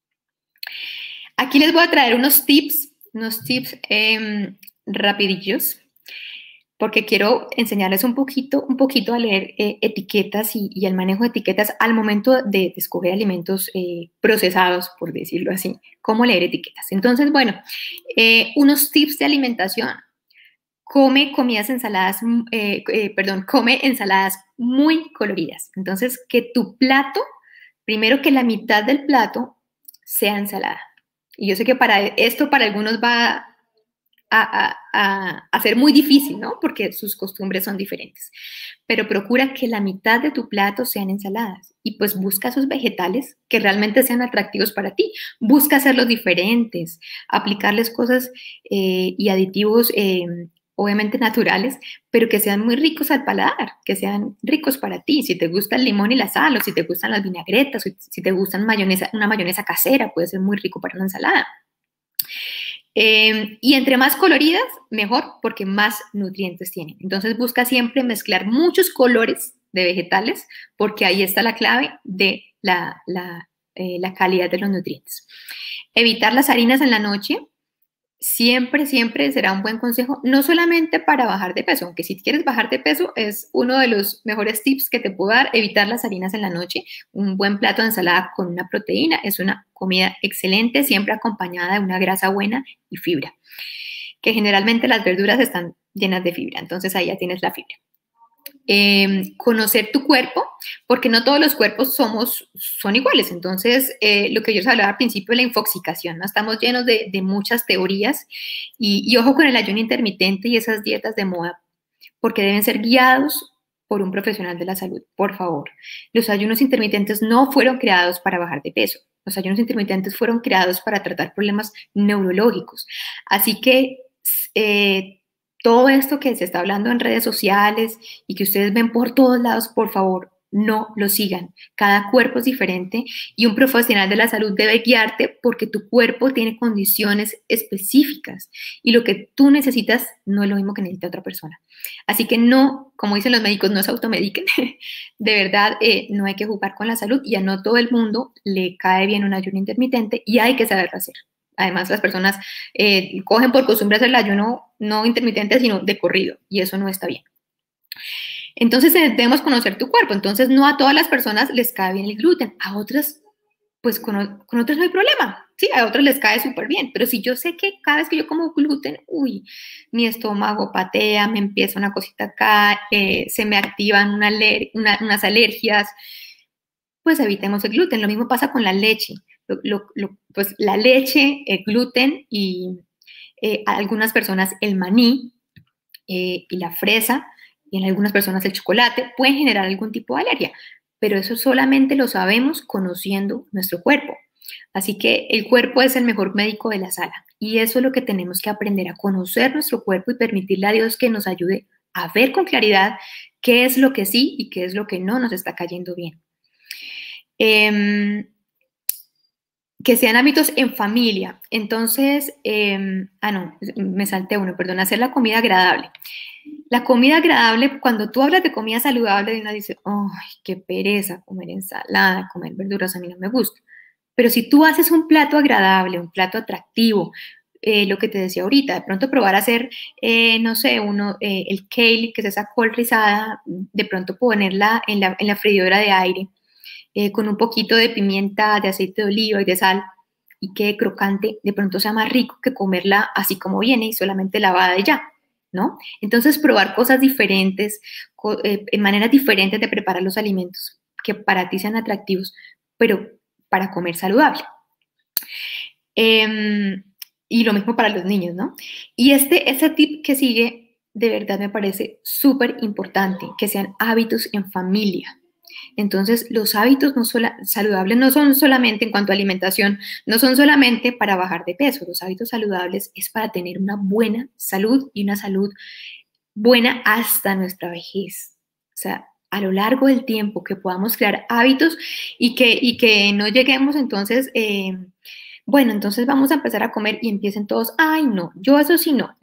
Aquí les voy a traer unos tips, unos tips eh, rapidillos, porque quiero enseñarles un poquito, un poquito a leer eh, etiquetas y, y el manejo de etiquetas al momento de, de escoger alimentos eh, procesados, por decirlo así. Cómo leer etiquetas. Entonces, bueno, eh, unos tips de alimentación. Come comidas ensaladas, eh, eh, perdón, come ensaladas muy coloridas. Entonces, que tu plato, primero que la mitad del plato sea ensalada. Y yo sé que para esto para algunos va a, a, a, a ser muy difícil, ¿no? Porque sus costumbres son diferentes. Pero procura que la mitad de tu plato sean ensaladas. Y pues busca esos vegetales que realmente sean atractivos para ti. Busca hacerlos diferentes, aplicarles cosas eh, y aditivos eh, obviamente naturales, pero que sean muy ricos al paladar, que sean ricos para ti. Si te gusta el limón y la sal, o si te gustan las vinagretas, o si te gustan mayonesa, una mayonesa casera, puede ser muy rico para una ensalada. Eh, y entre más coloridas, mejor, porque más nutrientes tienen. Entonces busca siempre mezclar muchos colores de vegetales, porque ahí está la clave de la, la, eh, la calidad de los nutrientes. Evitar las harinas en la noche. Siempre, siempre será un buen consejo, no solamente para bajar de peso, aunque si quieres bajar de peso es uno de los mejores tips que te puedo dar, evitar las harinas en la noche. Un buen plato de ensalada con una proteína es una comida excelente, siempre acompañada de una grasa buena y fibra, que generalmente las verduras están llenas de fibra, entonces ahí ya tienes la fibra. Eh, conocer tu cuerpo, porque no todos los cuerpos somos, son iguales. Entonces, eh, lo que yo les hablaba al principio de la infoxicación, ¿no? Estamos llenos de, de muchas teorías y, y ojo con el ayuno intermitente y esas dietas de moda, porque deben ser guiados por un profesional de la salud, por favor. Los ayunos intermitentes no fueron creados para bajar de peso. Los ayunos intermitentes fueron creados para tratar problemas neurológicos. Así que, eh, todo esto que se está hablando en redes sociales y que ustedes ven por todos lados, por favor, no lo sigan. Cada cuerpo es diferente y un profesional de la salud debe guiarte porque tu cuerpo tiene condiciones específicas y lo que tú necesitas no es lo mismo que necesita otra persona. Así que no, como dicen los médicos, no se automediquen. De verdad, eh, no hay que jugar con la salud y a no todo el mundo le cae bien un ayuno intermitente y hay que saberlo hacer. Además, las personas eh, cogen por costumbre hacer el ayuno no intermitente, sino de corrido, y eso no está bien. Entonces, debemos conocer tu cuerpo. Entonces, no a todas las personas les cae bien el gluten. A otras, pues con, con otras no hay problema. Sí, a otras les cae súper bien. Pero si yo sé que cada vez que yo como gluten, uy, mi estómago patea, me empieza una cosita acá, eh, se me activan una aler una, unas alergias, pues evitemos el gluten. Lo mismo pasa con la leche. Lo, lo, lo, pues la leche, el gluten y eh, a algunas personas el maní eh, y la fresa y en algunas personas el chocolate pueden generar algún tipo de alergia, pero eso solamente lo sabemos conociendo nuestro cuerpo. Así que el cuerpo es el mejor médico de la sala y eso es lo que tenemos que aprender, a conocer nuestro cuerpo y permitirle a Dios que nos ayude a ver con claridad qué es lo que sí y qué es lo que no nos está cayendo bien. Eh, que sean hábitos en familia. Entonces, eh, ah, no, me salté uno, perdón, hacer la comida agradable. La comida agradable, cuando tú hablas de comida saludable, uno dice, ¡ay, qué pereza comer ensalada, comer verduras! A mí no me gusta. Pero si tú haces un plato agradable, un plato atractivo, eh, lo que te decía ahorita, de pronto probar a hacer, eh, no sé, uno, eh, el kale, que es esa col rizada, de pronto ponerla en la, en la freidora de aire, Eh, con un poquito de pimienta, de aceite de oliva y de sal, y quede crocante, de pronto sea más rico que comerla así como viene y solamente lavada y ya, ¿no? Entonces, probar cosas diferentes, co eh, en maneras diferentes de preparar los alimentos que para ti sean atractivos, pero para comer saludable. Eh, y lo mismo para los niños, ¿no? Y este, ese tip que sigue, de verdad me parece súper importante, que sean hábitos en familia. Entonces, los hábitos no sola, saludables no son solamente en cuanto a alimentación, no son solamente para bajar de peso. Los hábitos saludables es para tener una buena salud y una salud buena hasta nuestra vejez. O sea, a lo largo del tiempo que podamos crear hábitos y que, y que no lleguemos entonces, eh, bueno, entonces vamos a empezar a comer y empiecen todos, ay, no, yo eso sí no.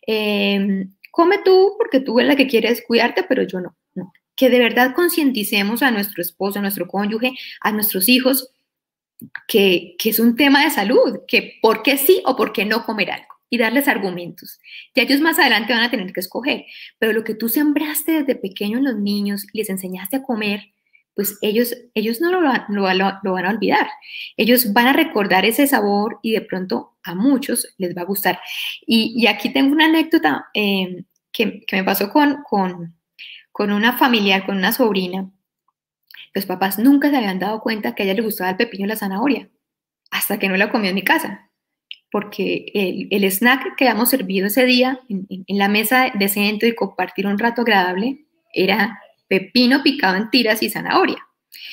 Eh, come tú porque tú eres la que quieres cuidarte, pero yo no, no. Que de verdad concienticemos a nuestro esposo, a nuestro cónyuge, a nuestros hijos, que, que es un tema de salud, que por qué sí o por qué no comer algo y darles argumentos. Ya ellos más adelante van a tener que escoger, pero lo que tú sembraste desde pequeño en los niños y les enseñaste a comer, pues ellos, ellos no lo, lo, lo, lo van a olvidar. Ellos van a recordar ese sabor y de pronto a muchos les va a gustar. Y, y aquí tengo una anécdota eh, que, que me pasó con... con con una familiar, con una sobrina. Los papás nunca se habían dado cuenta que a ella le gustaba el pepino y la zanahoria, hasta que no la comió en mi casa, porque el, el snack que habíamos servido ese día en, en, en la mesa de centro y compartir un rato agradable era pepino picado en tiras y zanahoria.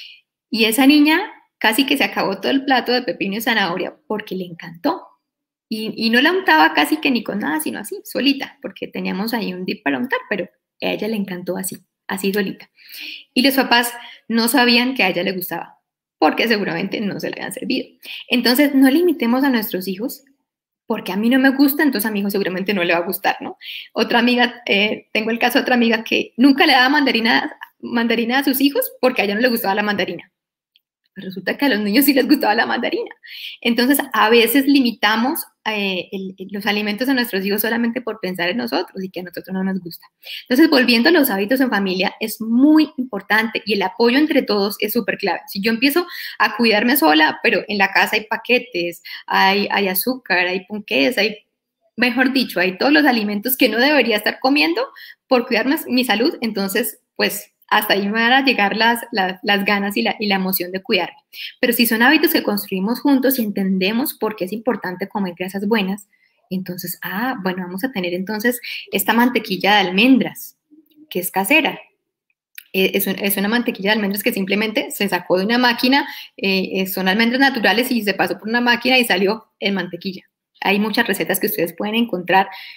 Y esa niña casi que se acabó todo el plato de pepino y zanahoria porque le encantó. Y, y no la untaba casi que ni con nada, sino así, solita, porque teníamos ahí un dip para untar, pero a ella le encantó así, así solita. Y los papás no sabían que a ella le gustaba, porque seguramente no se le habían servido. Entonces, no limitemos a nuestros hijos, porque a mí no me gusta, entonces a mi hijo seguramente no le va a gustar, ¿no? Otra amiga, eh, tengo el caso de otra amiga que nunca le daba mandarina, mandarina a sus hijos porque a ella no le gustaba la mandarina. Pues resulta que a los niños sí les gustaba la mandarina. Entonces, a veces limitamos eh, el, los alimentos a nuestros hijos solamente por pensar en nosotros y que a nosotros no nos gusta. Entonces, volviendo a los hábitos en familia, es muy importante y el apoyo entre todos es súper clave. Si yo empiezo a cuidarme sola, pero en la casa hay paquetes, hay, hay azúcar, hay ponqués, hay, mejor dicho, hay todos los alimentos que no debería estar comiendo por cuidar mi salud, entonces, pues, hasta ahí me van a llegar las, las, las ganas y la, y la emoción de cuidarme. Pero si son hábitos que construimos juntos y entendemos por qué es importante comer grasas buenas, entonces, ah, bueno, vamos a tener entonces esta mantequilla de almendras, que es casera. Eh, es, un, es una mantequilla de almendras que simplemente se sacó de una máquina, eh, son almendras naturales y se pasó por una máquina y salió en mantequilla. Hay muchas recetas que ustedes pueden encontrar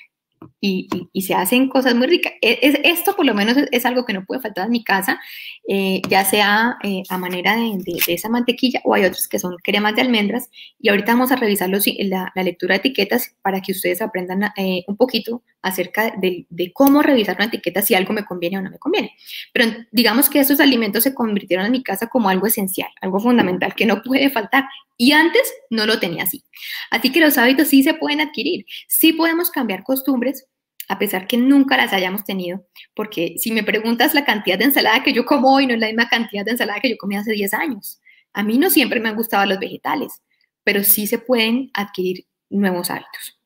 y, y, y se hacen cosas muy ricas. Es, esto por lo menos es, es algo que no puede faltar en mi casa, eh, ya sea eh, a manera de, de, de esa mantequilla, o hay otros que son cremas de almendras, y ahorita vamos a revisar los, la, la lectura de etiquetas para que ustedes aprendan eh, un poquito acerca de, de cómo revisar una etiqueta si algo me conviene o no me conviene. Pero digamos que estos alimentos se convirtieron en mi casa como algo esencial, algo fundamental que no puede faltar, y antes no lo tenía así. Así que los hábitos sí se pueden adquirir, sí podemos cambiar costumbres, a pesar que nunca las hayamos tenido, porque si me preguntas la cantidad de ensalada que yo como hoy, no es la misma cantidad de ensalada que yo comí hace diez años. A mí no siempre me han gustado los vegetales, pero sí se pueden adquirir nuevos hábitos.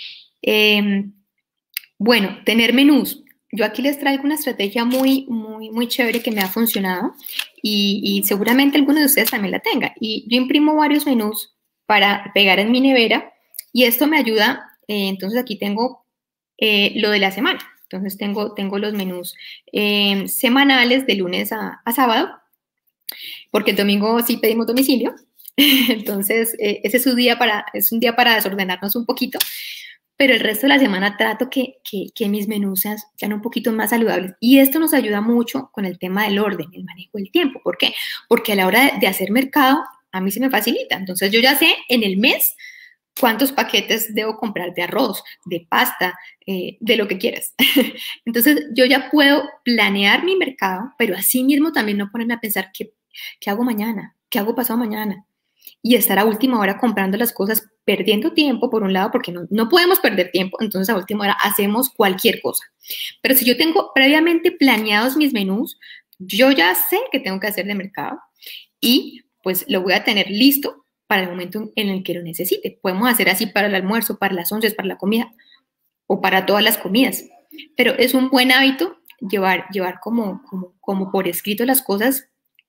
Eh, bueno, tener menús. Yo aquí les traigo una estrategia muy, muy, muy chévere que me ha funcionado y, y seguramente algunos de ustedes también la tengan. Y yo imprimo varios menús para pegar en mi nevera y esto me ayuda. Eh, entonces aquí tengo Eh, lo de la semana. Entonces tengo, tengo los menús eh, semanales de lunes a, a sábado, porque el domingo sí pedimos domicilio. Entonces eh, ese es un, día para, es un día para desordenarnos un poquito, pero el resto de la semana trato que, que, que mis menús sean, sean un poquito más saludables. Y esto nos ayuda mucho con el tema del orden, el manejo del tiempo. ¿Por qué? Porque a la hora de, de hacer mercado, a mí se me facilita. Entonces yo ya sé en el mes cuántos paquetes debo comprar de arroz, de pasta, eh, de lo que quieras. Entonces, yo ya puedo planear mi mercado, pero así mismo también no ponerme a pensar qué, qué hago mañana, qué hago pasado mañana. Y estar a última hora comprando las cosas, perdiendo tiempo, por un lado, porque no, no podemos perder tiempo, entonces a última hora hacemos cualquier cosa. Pero si yo tengo previamente planeados mis menús, yo ya sé qué tengo que hacer de mercado y pues lo voy a tener listo para el momento en el que lo necesite. Podemos hacer así para el almuerzo, para las once, para la comida o para todas las comidas. Pero es un buen hábito llevar, llevar como, como, como por escrito las cosas.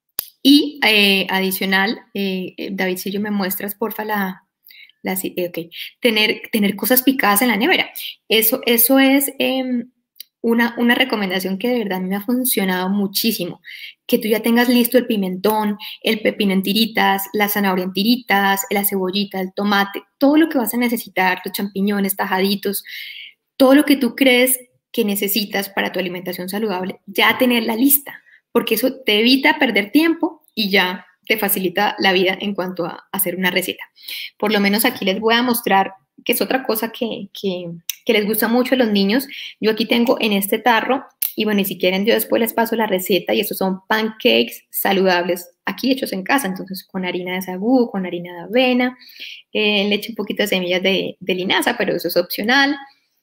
Y eh, adicional, eh, David, si yo me muestras, porfa, la, la eh, okay. tener, tener cosas picadas en la nevera. Eso, eso es eh, una, una recomendación que de verdad me ha funcionado muchísimo. Que tú ya tengas listo el pimentón, el pepino en tiritas, la zanahoria en tiritas, la cebollita, el tomate, todo lo que vas a necesitar, los champiñones, tajaditos, todo lo que tú crees que necesitas para tu alimentación saludable, ya tenerla lista, porque eso te evita perder tiempo y ya te facilita la vida en cuanto a hacer una receta. Por lo menos aquí les voy a mostrar que es otra cosa que, que, que les gusta mucho a los niños. Yo aquí tengo en este tarro, y bueno, y si quieren yo después les paso la receta, y estos son pancakes saludables, aquí hechos en casa, entonces con harina de sagú, con harina de avena, eh, le echo un poquito de semillas de, de linaza, pero eso es opcional.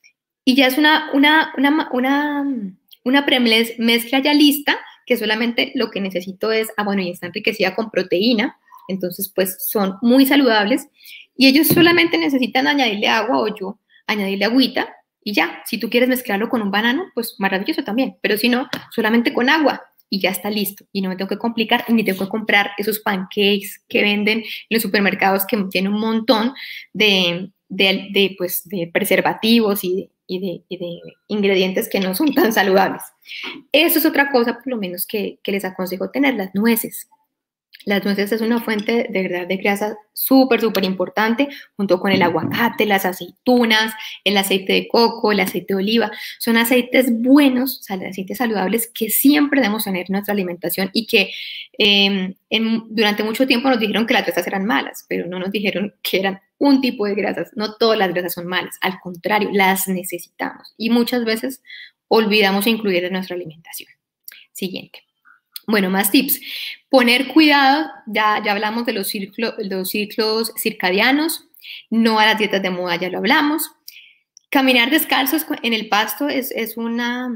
Y ya es una, una, una, una, una premezcla ya lista, que solamente lo que necesito es, ah, bueno, y está enriquecida con proteína, entonces pues son muy saludables, y ellos solamente necesitan añadirle agua o yo añadirle agüita, y ya, si tú quieres mezclarlo con un banano, pues maravilloso también, pero si no, solamente con agua, y ya está listo, y no me tengo que complicar, ni tengo que comprar esos pancakes que venden en los supermercados que tienen un montón de, de, de, pues, de preservativos y de, y, de, y de ingredientes que no son tan saludables. Eso es otra cosa, por lo menos, que, que les aconsejo tener, las nueces. Las nueces es una fuente de verdad de grasa súper, súper importante, junto con el aguacate, las aceitunas, el aceite de coco, el aceite de oliva. Son aceites buenos, aceites saludables que siempre debemos tener en nuestra alimentación y que eh, en, durante mucho tiempo nos dijeron que las grasas eran malas, pero no nos dijeron que eran un tipo de grasas. No todas las grasas son malas, al contrario, las necesitamos y muchas veces olvidamos incluir en nuestra alimentación. Siguiente. Bueno, más tips. Poner cuidado, ya, ya hablamos de los, ciclo, los ciclos circadianos, no a las dietas de moda, ya lo hablamos. Caminar descalzos en el pasto es, es, una,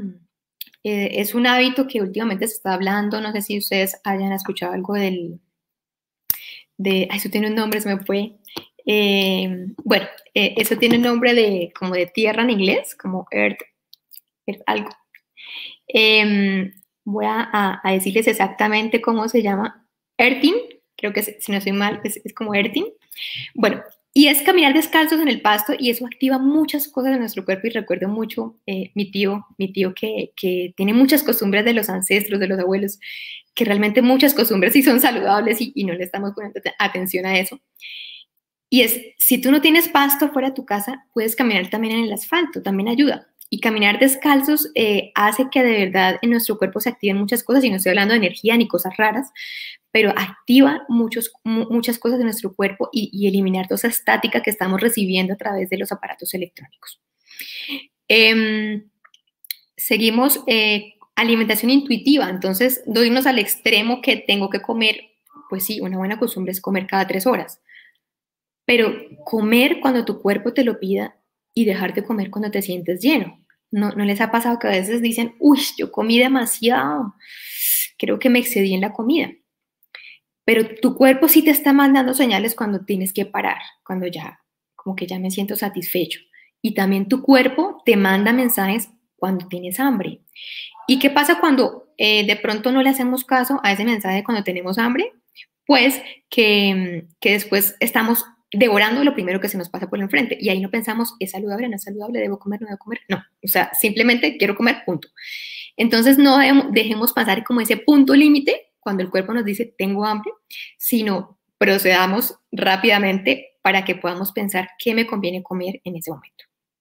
eh, es un hábito que últimamente se está hablando, no sé si ustedes hayan escuchado algo del, de, ay, eso tiene un nombre, se me fue. Eh, bueno, eh, eso tiene un nombre de, como de tierra en inglés, como earth, earth algo. Eh, Voy a, a, decirles exactamente cómo se llama. Earthing, creo que si no estoy mal, es, es como earthing. Bueno, y es caminar descalzos en el pasto y eso activa muchas cosas en nuestro cuerpo y recuerdo mucho eh, mi tío, mi tío que, que tiene muchas costumbres de los ancestros, de los abuelos, que realmente muchas costumbres sí son saludables y, y no le estamos poniendo atención a eso. Y es, si tú no tienes pasto fuera de tu casa, puedes caminar también en el asfalto, también ayuda. Y caminar descalzos eh, hace que de verdad en nuestro cuerpo se activen muchas cosas, y no estoy hablando de energía ni cosas raras, pero activa muchos, muchas cosas de nuestro cuerpo y, y eliminar toda esa estática que estamos recibiendo a través de los aparatos electrónicos. Eh, seguimos eh, alimentación intuitiva, entonces no irnos al extremo que tengo que comer. Pues sí, una buena costumbre es comer cada tres horas, pero comer cuando tu cuerpo te lo pida y dejar de comer cuando te sientes lleno. ¿No, no les ha pasado que a veces dicen, uy, yo comí demasiado, creo que me excedí en la comida? Pero tu cuerpo sí te está mandando señales cuando tienes que parar, cuando ya, como que ya me siento satisfecho. Y también tu cuerpo te manda mensajes cuando tienes hambre. ¿Y qué pasa cuando eh, de pronto no le hacemos caso a ese mensaje cuando tenemos hambre? Pues que, que después estamos devorando lo primero que se nos pasa por enfrente, y ahí no pensamos, ¿es saludable, no es saludable, debo comer, no debo comer? No, o sea, simplemente quiero comer, punto. Entonces no dejemos pasar como ese punto límite cuando el cuerpo nos dice, tengo hambre, sino procedamos rápidamente para que podamos pensar qué me conviene comer en ese momento.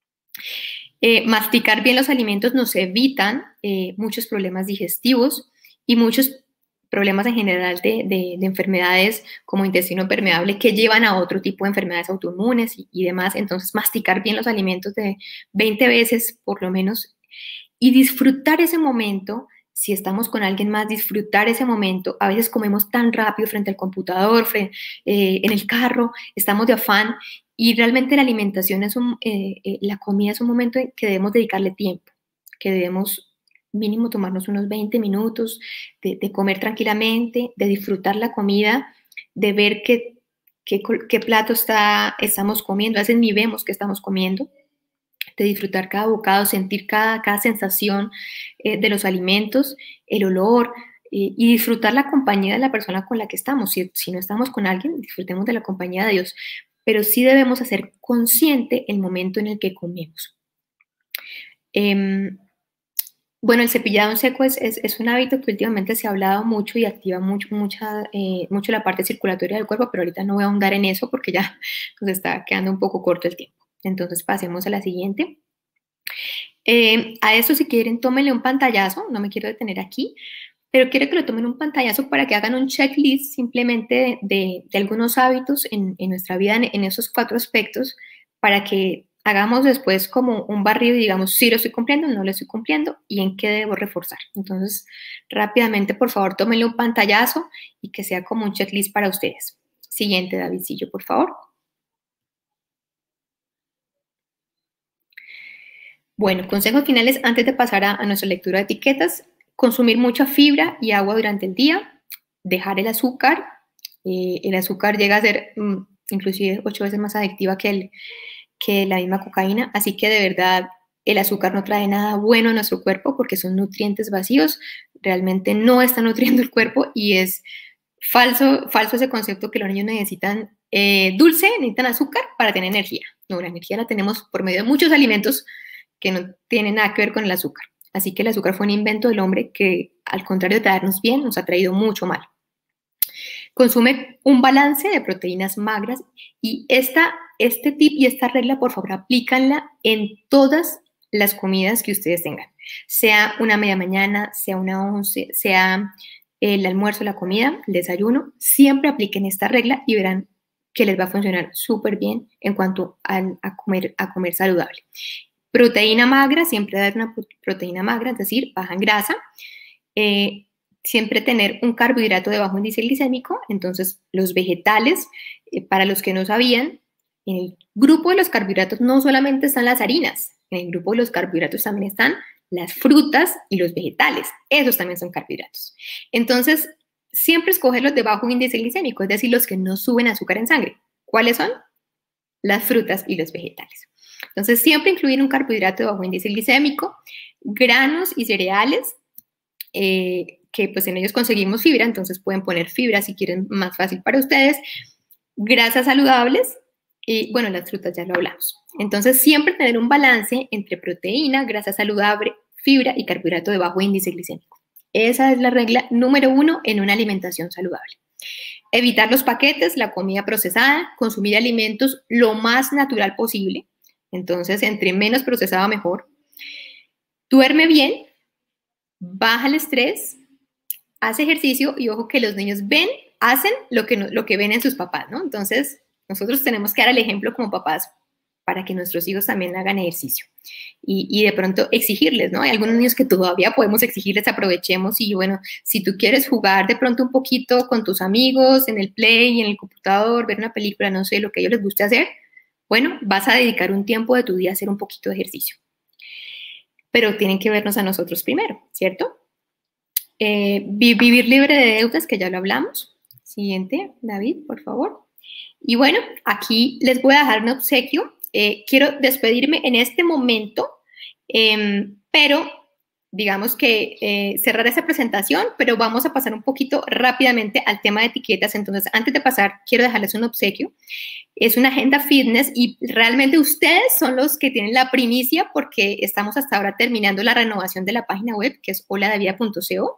Eh, masticar bien los alimentos nos evitan eh, muchos problemas digestivos y muchos problemas en general de, de, de enfermedades como intestino permeable, que llevan a otro tipo de enfermedades autoinmunes y, y demás. Entonces, masticar bien los alimentos de veinte veces por lo menos, y disfrutar ese momento. Si estamos con alguien más, disfrutar ese momento. A veces comemos tan rápido frente al computador, frente, eh, en el carro, estamos de afán, y realmente la alimentación es un, eh, eh, la comida es un momento en que debemos dedicarle tiempo, que debemos mínimo tomarnos unos veinte minutos de, de comer tranquilamente, de disfrutar la comida, de ver qué, qué, qué plato está, estamos comiendo. A veces ni vemos qué estamos comiendo, de disfrutar cada bocado, sentir cada, cada sensación eh, de los alimentos, el olor, eh, y disfrutar la compañía de la persona con la que estamos. Si, si no estamos con alguien, disfrutemos de la compañía de Dios, pero sí debemos hacer consciente el momento en el que comemos. Eh, bueno, el cepillado en seco es, es, es un hábito que últimamente se ha hablado mucho y activa mucho, mucha, eh, mucho la parte circulatoria del cuerpo, pero ahorita no voy a ahondar en eso porque ya nos está quedando un poco corto el tiempo. Entonces pasemos a la siguiente. Eh, a esto, si quieren, tómenle un pantallazo, no me quiero detener aquí, pero quiero que lo tomen un pantallazo para que hagan un checklist simplemente de, de, de algunos hábitos en, en nuestra vida, en, en esos cuatro aspectos, para que hagamos después como un barrido y digamos si lo estoy cumpliendo, no lo estoy cumpliendo y en qué debo reforzar. Entonces, rápidamente, por favor, tómenle un pantallazo y que sea como un checklist para ustedes. Siguiente, Davidcillo, por favor. Bueno, consejos finales antes de pasar a, a nuestra lectura de etiquetas: consumir mucha fibra y agua durante el día, dejar el azúcar. Eh, el azúcar llega a ser mm, inclusive ocho veces más adictiva que, el, que la misma cocaína, así que de verdad el azúcar no trae nada bueno a nuestro cuerpo porque son nutrientes vacíos, realmente no está nutriendo el cuerpo, y es falso, falso ese concepto que los niños necesitan eh, dulce, necesitan azúcar para tener energía. No, la energía la tenemos por medio de muchos alimentos que no tienen nada que ver con el azúcar. Así que el azúcar fue un invento del hombre que, al contrario de traernos bien, nos ha traído mucho mal. Consume un balance de proteínas magras, y esta, este tip y esta regla, por favor, aplícanla en todas las comidas que ustedes tengan. Sea una media mañana, sea una once, sea el almuerzo, la comida, el desayuno, siempre apliquen esta regla y verán que les va a funcionar súper bien en cuanto a, a, comer, a comer saludable. Proteína magra, siempre dar una proteína magra, es decir, baja en grasa. Eh, siempre tener un carbohidrato de bajo índice glicémico. Entonces, los vegetales, eh, para los que no sabían, en el grupo de los carbohidratos no solamente están las harinas, en el grupo de los carbohidratos también están las frutas y los vegetales. Esos también son carbohidratos. Entonces, siempre escoger los de bajo índice glicémico, es decir, los que no suben azúcar en sangre. ¿Cuáles son? Las frutas y los vegetales. Entonces, siempre incluir un carbohidrato de bajo índice glicémico, granos y cereales, eh, que pues en ellos conseguimos fibra, entonces pueden poner fibra si quieren, más fácil para ustedes, grasas saludables, y bueno, las frutas ya lo hablamos. Entonces, siempre tener un balance entre proteína, grasa saludable, fibra y carbohidrato de bajo índice glicémico. Esa es la regla número uno en una alimentación saludable. Evitar los paquetes, la comida procesada, consumir alimentos lo más natural posible. Entonces, entre menos procesado, mejor. Duerme bien, baja el estrés, hace ejercicio y ojo que los niños ven, hacen lo que, no, lo que ven en sus papás, ¿no? Entonces, nosotros tenemos que dar el ejemplo como papás para que nuestros hijos también hagan ejercicio y, y de pronto exigirles, ¿no? Hay algunos niños que todavía podemos exigirles, aprovechemos y bueno, si tú quieres jugar de pronto un poquito con tus amigos en el play, en el computador, ver una película, no sé, lo que a ellos les guste hacer, bueno, vas a dedicar un tiempo de tu día a hacer un poquito de ejercicio. Pero tienen que vernos a nosotros primero, ¿cierto? Eh, vivir libre de deudas, que ya lo hablamos. Siguiente, David, por favor. Y bueno, aquí les voy a dejar un obsequio. Eh, quiero despedirme en este momento, eh, pero digamos que eh, cerrar esta presentación, pero vamos a pasar un poquito rápidamente al tema de etiquetas. Entonces, antes de pasar, quiero dejarles un obsequio. Es una agenda fitness y realmente ustedes son los que tienen la primicia porque estamos hasta ahora terminando la renovación de la página web, que es hola de vida punto co.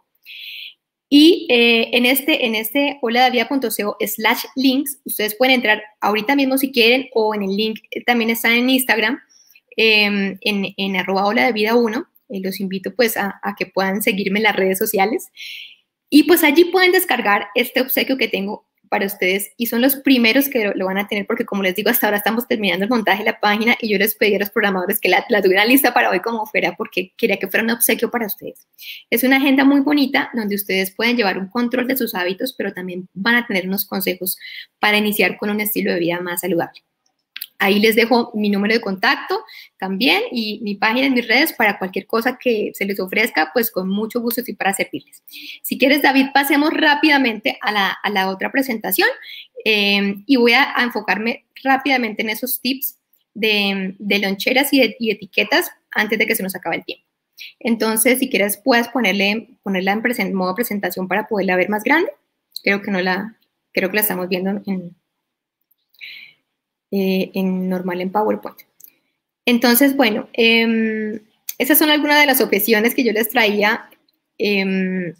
Y eh, en este, en este hola de vida punto co slash links, ustedes pueden entrar ahorita mismo si quieren o en el link, eh, también está en Instagram, eh, en, en arroba hola de vida uno. Eh, los invito pues a, a que puedan seguirme en las redes sociales. Y pues allí pueden descargar este obsequio que tengo para ustedes y son los primeros que lo, lo van a tener porque como les digo, hasta ahora estamos terminando el montaje de la página y yo les pedí a los programadores que la, la tuvieran lista para hoy como fuera porque quería que fuera un obsequio para ustedes. Es una agenda muy bonita donde ustedes pueden llevar un control de sus hábitos, pero también van a tener unos consejos para iniciar con un estilo de vida más saludable. Ahí les dejo mi número de contacto también y mi página en mis redes para cualquier cosa que se les ofrezca, pues con mucho gusto estoy para servirles. Si quieres, David, pasemos rápidamente a la, a la otra presentación eh, y voy a, a enfocarme rápidamente en esos tips de, de loncheras y, de, y etiquetas antes de que se nos acabe el tiempo. Entonces, si quieres, puedes ponerle, ponerla en present, modo presentación para poderla ver más grande. Creo que no la, creo que la estamos viendo en... Eh, en normal en PowerPoint. Entonces, bueno, eh, esas son algunas de las objeciones que yo les traía, eh,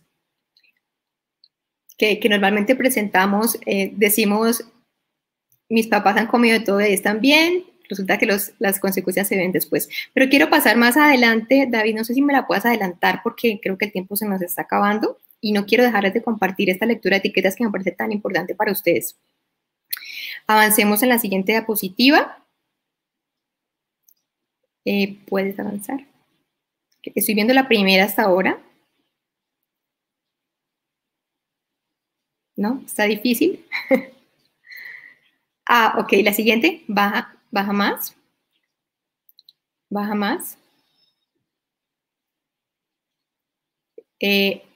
que, que normalmente presentamos. Eh, decimos, mis papás han comido de todo y están bien, resulta que los, las consecuencias se ven después. Pero quiero pasar más adelante, David, no sé si me la puedas adelantar porque creo que el tiempo se nos está acabando y no quiero dejarles de compartir esta lectura de etiquetas que me parece tan importante para ustedes. Avancemos en la siguiente diapositiva. Eh, ¿Puedes avanzar? Estoy viendo la primera hasta ahora. ¿No? ¿Está difícil? Ah, ok. La siguiente. Baja, baja más. Baja más. Eh,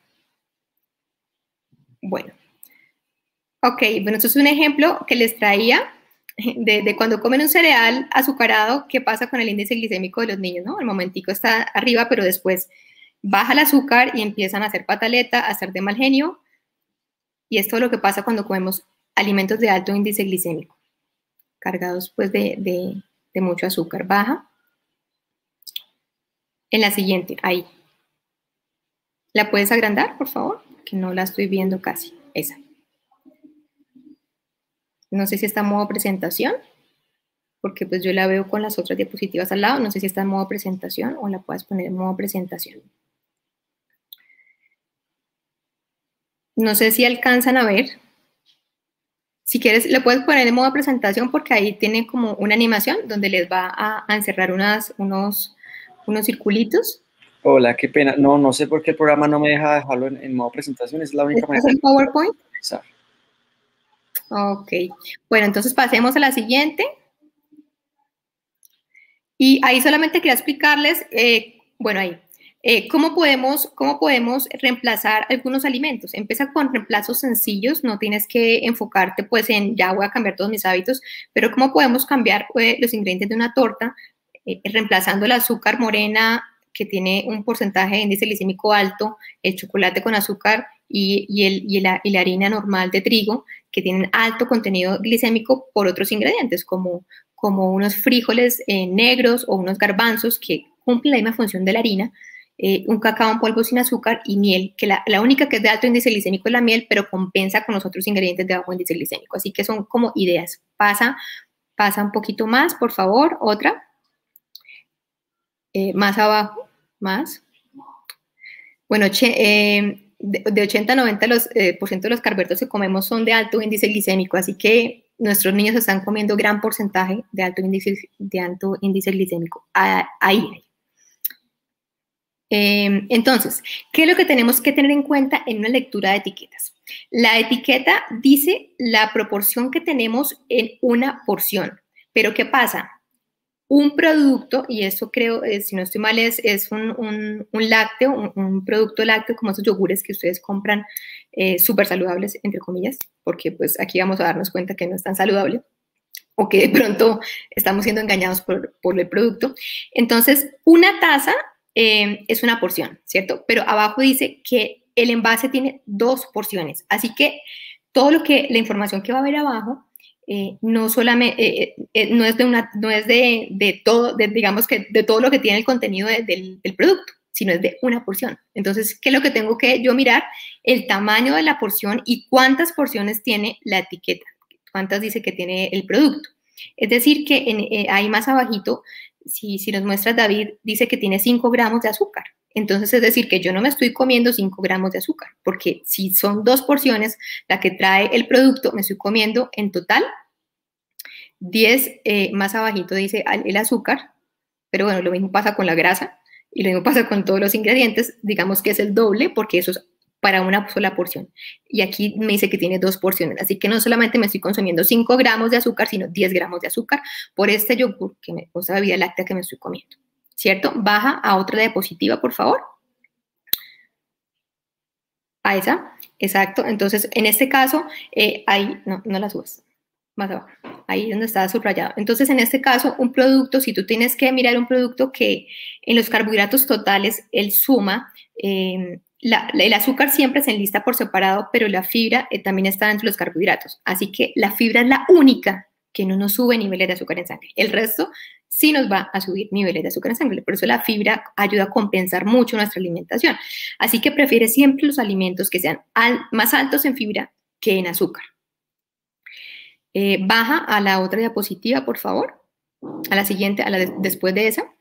bueno. Ok, bueno, esto es un ejemplo que les traía de, de cuando comen un cereal azucarado, ¿qué pasa con el índice glicémico de los niños, no? Al momentico está arriba, pero después baja el azúcar y empiezan a hacer pataleta, a hacer de mal genio. Y esto es lo que pasa cuando comemos alimentos de alto índice glicémico, cargados pues de, de, de mucho azúcar. Baja. En la siguiente, ahí. ¿La puedes agrandar, por favor? Que no la estoy viendo casi. Esa. No sé si está en modo presentación, porque pues yo la veo con las otras diapositivas al lado. No sé si está en modo presentación o la puedes poner en modo presentación. No sé si alcanzan a ver. Si quieres, le puedes poner en modo presentación porque ahí tiene como una animación donde les va a, a encerrar unas, unos, unos circulitos. Hola, qué pena. No, no sé por qué el programa no me deja dejarlo en, en modo presentación. Es la única manera. ¿Estás en PowerPoint? De Ok. Bueno, entonces pasemos a la siguiente. Y ahí solamente quería explicarles, eh, bueno, ahí, eh, ¿cómo podemos, cómo podemos reemplazar algunos alimentos? Empieza con reemplazos sencillos, no tienes que enfocarte pues en ya voy a cambiar todos mis hábitos, pero ¿cómo podemos cambiar eh, los ingredientes de una torta eh, reemplazando el azúcar morena que tiene un porcentaje de índice glicémico alto, el chocolate con azúcar y, y, el, y, la, y la harina normal de trigo que tienen alto contenido glicémico por otros ingredientes como como unos frijoles eh, negros o unos garbanzos que cumplen la misma función de la harina, eh, un cacao en polvo sin azúcar y miel, que la, la única que es de alto índice glicémico es la miel, pero compensa con los otros ingredientes de bajo índice glicémico. Así que son como ideas. Pasa, pasa un poquito más, por favor. Otra. Eh, más abajo, más. Bueno, eh, de, de ochenta a noventa los, eh, por ciento de los carbohidratos que comemos son de alto índice glicémico, así que nuestros niños están comiendo gran porcentaje de alto índice, de alto índice glicémico. Ah, ahí. Eh, entonces, ¿qué es lo que tenemos que tener en cuenta en una lectura de etiquetas? La etiqueta dice la proporción que tenemos en una porción, pero ¿qué pasa? Un producto, y eso creo, eh, si no estoy mal, es, es un, un, un lácteo, un, un producto lácteo como esos yogures que ustedes compran eh, súper saludables, entre comillas, porque pues aquí vamos a darnos cuenta que no es tan saludable o que de pronto estamos siendo engañados por, por el producto. Entonces, una taza eh, es una porción, ¿cierto? Pero abajo dice que el envase tiene dos porciones, así que todo lo que, la información que va a ver abajo, Eh, no solamente, eh, eh, no es de una, no es de, de todo, de, digamos que de todo lo que tiene el contenido de, del, del producto, sino es de una porción. Entonces, ¿qué es lo que tengo que yo mirar? El tamaño de la porción y cuántas porciones tiene la etiqueta, cuántas dice que tiene el producto. Es decir, que en, eh, ahí más abajito, si, si nos muestra David, dice que tiene cinco gramos de azúcar. Entonces, es decir, que yo no me estoy comiendo cinco gramos de azúcar, porque si son dos porciones la que trae el producto, me estoy comiendo en total diez, eh, más abajito dice el azúcar, pero bueno, lo mismo pasa con la grasa y lo mismo pasa con todos los ingredientes, digamos que es el doble, porque eso es para una sola porción. Y aquí me dice que tiene dos porciones, así que no solamente me estoy consumiendo cinco gramos de azúcar, sino diez gramos de azúcar por este yogur, que me, o esta bebida láctea que me estoy comiendo. ¿Cierto? Baja a otra diapositiva, por favor. A esa, exacto. Entonces, en este caso, eh, ahí, no, no la subas, más abajo, ahí donde está subrayado. Entonces, en este caso, un producto, si tú tienes que mirar un producto que en los carbohidratos totales, él suma, eh, la, el azúcar siempre se enlista por separado, pero la fibra eh, también está dentro de los carbohidratos. Así que la fibra es la única que no nos sube niveles de azúcar en sangre. El resto sí nos va a subir niveles de azúcar en sangre. Por eso la fibra ayuda a compensar mucho nuestra alimentación. Así que prefiere siempre los alimentos que sean al, más altos en fibra que en azúcar. Eh, baja a la otra diapositiva, por favor. A la siguiente, a la de, después de esa.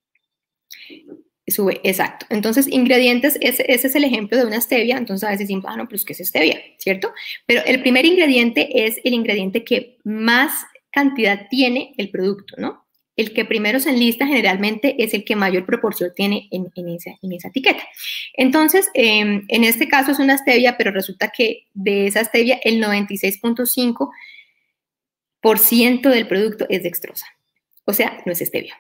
Sube, exacto. Entonces, ingredientes, ese, ese es el ejemplo de una stevia. Entonces, a veces decimos, ah, no, pero es que es stevia, ¿cierto? Pero el primer ingrediente es el ingrediente que más cantidad tiene el producto, ¿no? El que primero se enlista generalmente es el que mayor proporción tiene en, en, esa, en esa etiqueta. Entonces, eh, en este caso es una stevia, pero resulta que de esa stevia el noventa y seis punto cinco por ciento del producto es dextrosa. O sea, no es stevia.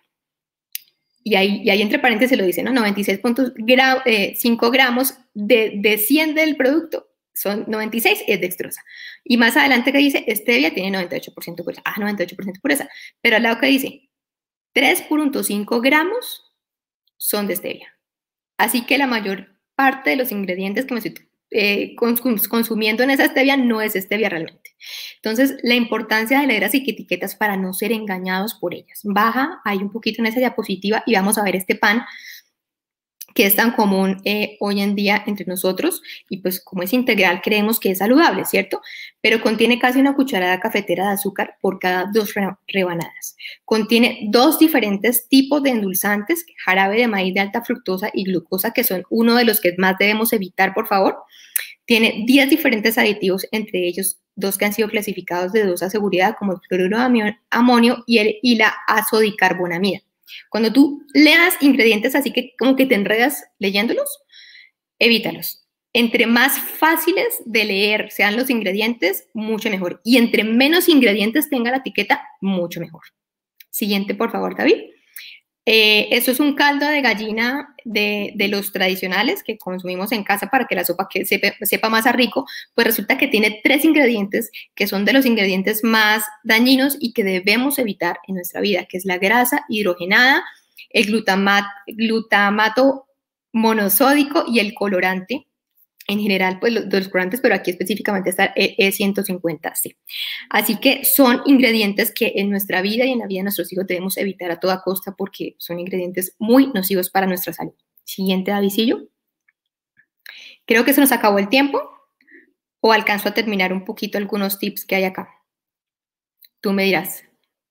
Y ahí, y ahí entre paréntesis se lo dice, ¿no? noventa y seis punto cinco gramos de, de cien del producto. Son noventa y seis, es dextrosa. Y más adelante que dice, stevia tiene noventa y ocho por ciento pureza. Ah, noventa y ocho por ciento pureza. Pero al lado que dice, tres punto cinco gramos son de stevia. Así que la mayor parte de los ingredientes que me estoy eh, consumiendo en esa stevia no es stevia realmente. Entonces, la importancia de leer las etiquetas para no ser engañados por ellas. Baja ahí un poquito en esa diapositiva y vamos a ver este pan que es tan común eh, hoy en día entre nosotros y pues como es integral creemos que es saludable, ¿cierto? Pero contiene casi una cucharada cafetera de azúcar por cada dos rebanadas. Contiene dos diferentes tipos de endulzantes, jarabe de maíz de alta fructosa y glucosa, que son uno de los que más debemos evitar, por favor. Tiene diez diferentes aditivos, entre ellos dos que han sido clasificados de dudosa seguridad, como el cloruro de amonio y, el, y la azodicarbonamida. Cuando tú leas ingredientes así que como que te enredas leyéndolos, evítalos. Entre más fáciles de leer sean los ingredientes, mucho mejor. Y entre menos ingredientes tenga la etiqueta, mucho mejor. Siguiente, por favor, David. Eh, esto es un caldo de gallina de, de los tradicionales que consumimos en casa para que la sopa que sepa, sepa más a rico. Pues resulta que tiene tres ingredientes que son de los ingredientes más dañinos y que debemos evitar en nuestra vida, que es la grasa hidrogenada, el glutamat, glutamato monosódico y el colorante. En general, pues los, los colorantes, pero aquí específicamente está el E ciento cincuenta C. Así que son ingredientes que en nuestra vida y en la vida de nuestros hijos debemos evitar a toda costa porque son ingredientes muy nocivos para nuestra salud, Siguiente, Davidillo. Creo que se nos acabó el tiempo o alcanzo a terminar un poquito algunos tips que hay acá. Tú me dirás.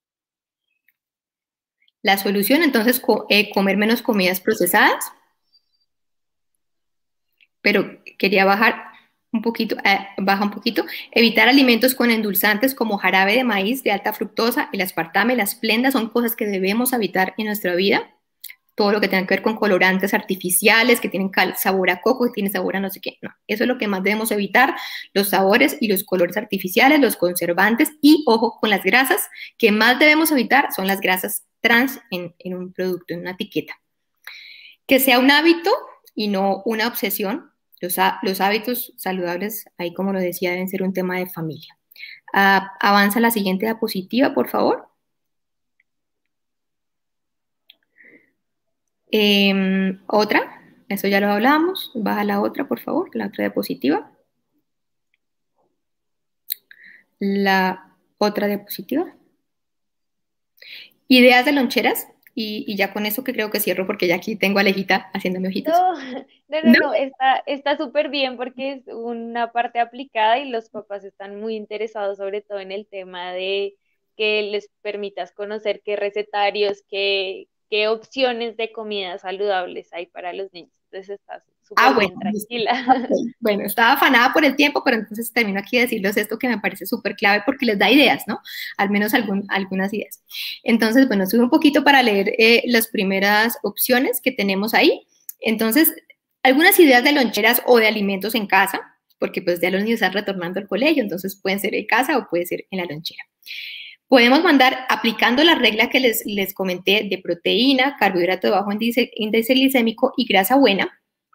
La solución, entonces, co eh, comer menos comidas procesadas. Pero quería bajar un poquito, eh, baja un poquito. Evitar alimentos con endulzantes como jarabe de maíz de alta fructosa, el aspartame, las plendas, son cosas que debemos evitar en nuestra vida. Todo lo que tenga que ver con colorantes artificiales, que tienen sabor a coco, que tienen sabor a no sé qué. No, eso es lo que más debemos evitar, los sabores y los colores artificiales, los conservantes y, ojo, con las grasas, que más debemos evitar son las grasas trans en, en un producto, en una etiqueta. Que sea un hábito y no una obsesión. Los, los hábitos saludables, ahí como lo decía, deben ser un tema de familia. Uh, avanza la siguiente diapositiva, por favor. Eh, otra, eso ya lo hablamos. Baja la otra, por favor, la otra diapositiva. La otra diapositiva. Ideas de loncheras. Y, y ya con eso que creo que cierro porque ya aquí tengo a Alejita haciéndome ojitos. No, no, no, no, está, está súper bien porque es una parte aplicada y los papás están muy interesados sobre todo en el tema de que les permitas conocer qué recetarios, qué, qué opciones de comidas saludables hay para los niños. Entonces estás súper ah, bien, bueno, tranquila. Okay. Bueno, estaba afanada por el tiempo, pero entonces termino aquí de decirles esto que me parece súper clave porque les da ideas, ¿no? Al menos algún, algunas ideas. Entonces, bueno, sube un poquito para leer eh, las primeras opciones que tenemos ahí. Entonces, algunas ideas de loncheras o de alimentos en casa, porque pues ya los niños están retornando al colegio, entonces pueden ser en casa o puede ser en la lonchera. Podemos mandar, aplicando la regla que les, les comenté de proteína, carbohidrato de bajo índice, índice glicémico y grasa buena,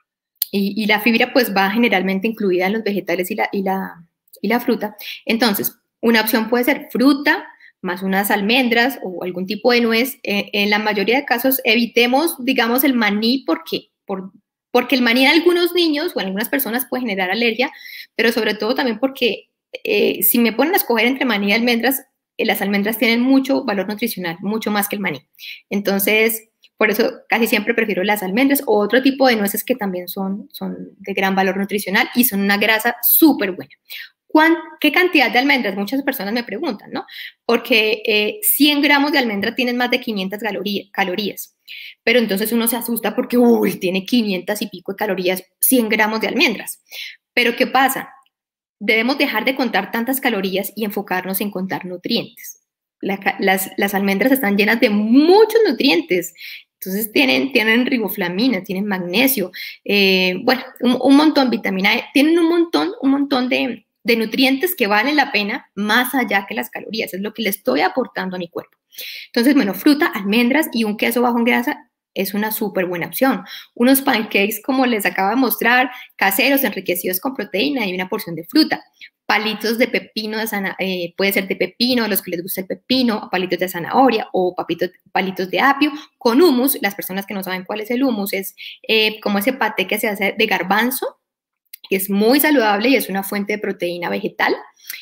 y, y la fibra pues va generalmente incluida en los vegetales y la, y, la, y la fruta. Entonces, una opción puede ser fruta, más unas almendras o algún tipo de nuez. Eh, en la mayoría de casos evitemos, digamos, el maní, ¿por qué? Por, porque el maní en algunos niños o en algunas personas puede generar alergia, pero sobre todo también porque eh, si me ponen a escoger entre maní y almendras, eh, las almendras tienen mucho valor nutricional, mucho más que el maní. Entonces, por eso casi siempre prefiero las almendras o otro tipo de nueces que también son, son de gran valor nutricional y son una grasa súper buena. ¿Qué cantidad de almendras? Muchas personas me preguntan, ¿no? Porque eh, cien gramos de almendra tienen más de quinientas calorías, pero entonces uno se asusta porque, uy, tiene quinientas y pico de calorías, cien gramos de almendras. Pero ¿qué pasa? Debemos dejar de contar tantas calorías y enfocarnos en contar nutrientes. La, las, las almendras están llenas de muchos nutrientes. Entonces tienen, tienen riboflavina, tienen magnesio, eh, bueno, un, un montón, vitamina E, tienen un montón, un montón de, de nutrientes que valen la pena más allá que las calorías, es lo que le estoy aportando a mi cuerpo. Entonces, bueno, fruta, almendras y un queso bajo en grasa es una súper buena opción. Unos pancakes, como les acabo de mostrar, caseros, enriquecidos con proteína y una porción de fruta. Palitos de pepino, de sana, eh, puede ser de pepino, a los que les gusta el pepino, palitos de zanahoria o papitos, palitos de apio, con hummus. Las personas que no saben cuál es el hummus, es eh, como ese paté que se hace de garbanzo, que es muy saludable y es una fuente de proteína vegetal.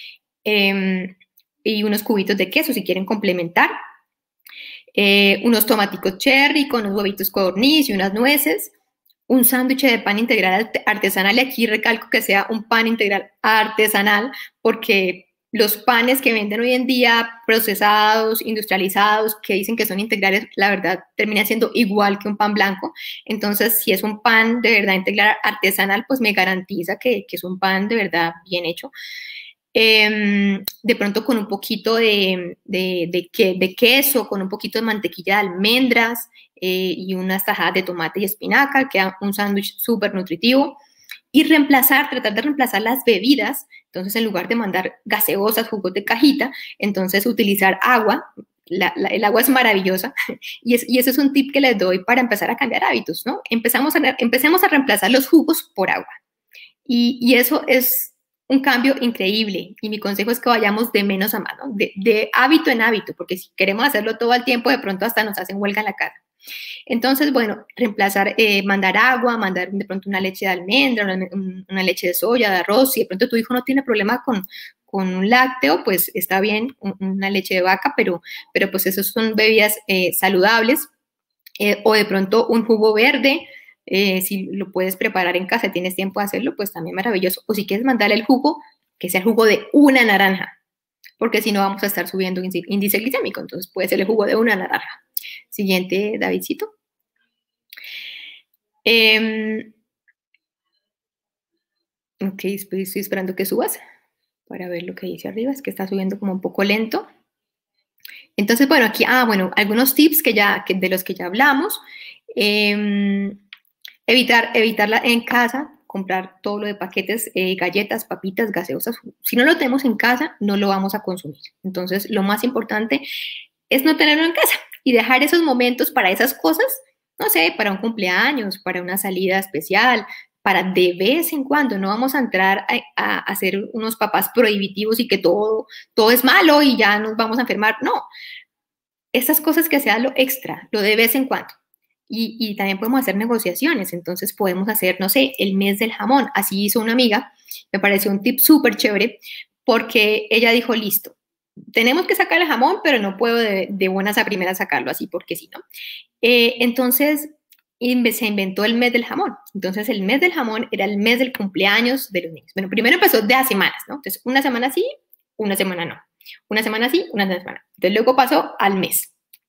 Eh, y unos cubitos de queso si quieren complementar. Eh, unos tomaticos cherry con unos huevitos codorniz y unas nueces. Un sándwich de pan integral artesanal, y aquí recalco que sea un pan integral artesanal, porque los panes que venden hoy en día, procesados, industrializados, que dicen que son integrales, la verdad termina siendo igual que un pan blanco. Entonces, si es un pan de verdad integral artesanal, pues me garantiza que, que es un pan de verdad bien hecho. Eh, de pronto con un poquito de, de, de, que, de queso, con un poquito de mantequilla de almendras eh, y unas tajadas de tomate y espinaca, queda un sándwich súper nutritivo. Y reemplazar, tratar de reemplazar las bebidas, entonces en lugar de mandar gaseosas, jugos de cajita, entonces utilizar agua. La, la, el agua es maravillosa y, es, y ese es un tip que les doy para empezar a cambiar hábitos, ¿no? Empezamos a, empecemos a reemplazar los jugos por agua y, y eso es un cambio increíble y mi consejo es que vayamos de menos a más, ¿no? de, de hábito en hábito, porque si queremos hacerlo todo el tiempo, de pronto hasta nos hacen huelga en la cara. Entonces, bueno, reemplazar, eh, mandar agua, mandar de pronto una leche de almendra, una, una leche de soya, de arroz. Si de pronto tu hijo no tiene problema con, con un lácteo, pues está bien, una leche de vaca, pero, pero pues esos son bebidas eh, saludables. Eh, o de pronto un jugo verde, Eh, si lo puedes preparar en casa, tienes tiempo de hacerlo, pues también maravilloso. O si quieres mandarle el jugo, que sea el jugo de una naranja, porque si no vamos a estar subiendo índice glicémico, entonces puede ser el jugo de una naranja. Siguiente, Davidcito. Eh, ok, estoy, estoy esperando que subas para ver lo que dice arriba, es que está subiendo como un poco lento. Entonces, bueno, aquí, ah, bueno, algunos tips que ya, que de los que ya hablamos. Eh, evitar, evitarla en casa, comprar todo lo de paquetes, eh, galletas, papitas, gaseosas. Si no lo tenemos en casa, no lo vamos a consumir. Entonces, lo más importante es no tenerlo en casa y dejar esos momentos para esas cosas, no sé, para un cumpleaños, para una salida especial, para de vez en cuando. No vamos a entrar a, a, a ser unos papás prohibitivos y que todo, todo es malo y ya nos vamos a enfermar. No, estas cosas que sean lo extra, lo de vez en cuando. Y, y también podemos hacer negociaciones, entonces podemos hacer, no sé, el mes del jamón. Así hizo una amiga, me pareció un tip súper chévere, porque ella dijo, listo, tenemos que sacar el jamón, pero no puedo de, de buenas a primeras sacarlo así, porque sí, ¿no? Eh, entonces se inventó el mes del jamón. Entonces el mes del jamón era el mes del cumpleaños de los niños. Bueno, primero empezó de a semanas, ¿no? Entonces una semana sí, una semana no. Una semana sí, una semana. Entonces luego pasó al mes.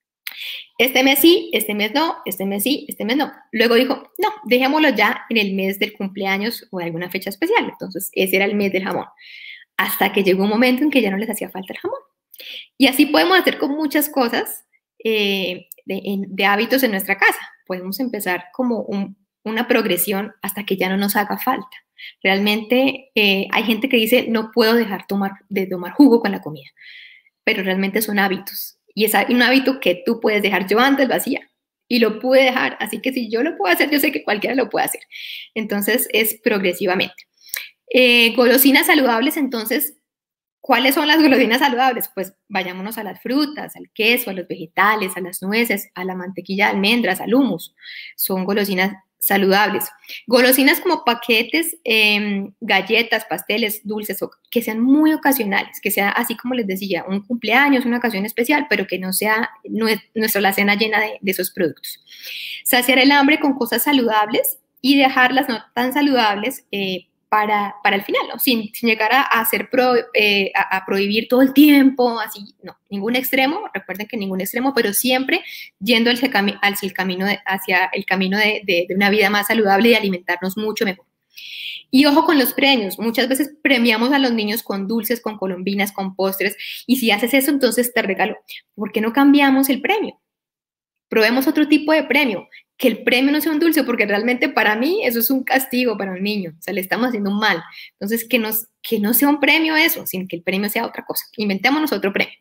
Este mes sí, este mes no, este mes sí, este mes no. Luego dijo, no, dejémoslo ya en el mes del cumpleaños o alguna fecha especial. Entonces, ese era el mes del jamón. Hasta que llegó un momento en que ya no les hacía falta el jamón. Y así podemos hacer con muchas cosas eh, de, de hábitos en nuestra casa. Podemos empezar como un, una progresión hasta que ya no nos haga falta. Realmente eh, hay gente que dice, no puedo dejar tomar, de tomar jugo con la comida. Pero realmente son hábitos. Y es un hábito que tú puedes dejar. Yo antes lo hacía y lo pude dejar. Así que si yo lo puedo hacer, yo sé que cualquiera lo puede hacer. Entonces, es progresivamente. Eh, golosinas saludables, entonces, ¿cuáles son las golosinas saludables? Pues vayámonos a las frutas, al queso, a los vegetales, a las nueces, a la mantequilla de almendras, al hummus. Son golosinas saludables. Golosinas como paquetes, eh, galletas, pasteles, dulces, que sean muy ocasionales, que sea así como les decía, un cumpleaños, una ocasión especial, pero que no sea nuestra alacena llena de, de esos productos. Saciar el hambre con cosas saludables y dejarlas no tan saludables eh, para, para el final, ¿no? sin, sin llegar a, a, hacer pro, eh, a, a prohibir todo el tiempo, así, no, ningún extremo, recuerden que ningún extremo, pero siempre yendo hacia, hacia el camino, de, hacia el camino de, de, de una vida más saludable y alimentarnos mucho mejor. Y ojo con los premios, muchas veces premiamos a los niños con dulces, con colombinas, con postres, y si haces eso, entonces te regalo. ¿Por qué no cambiamos el premio? Probemos otro tipo de premio, que el premio no sea un dulce, porque realmente para mí eso es un castigo para un niño, o sea, le estamos haciendo un mal. Entonces, que, nos, que no sea un premio eso, sino que el premio sea otra cosa. Inventémonos otro premio.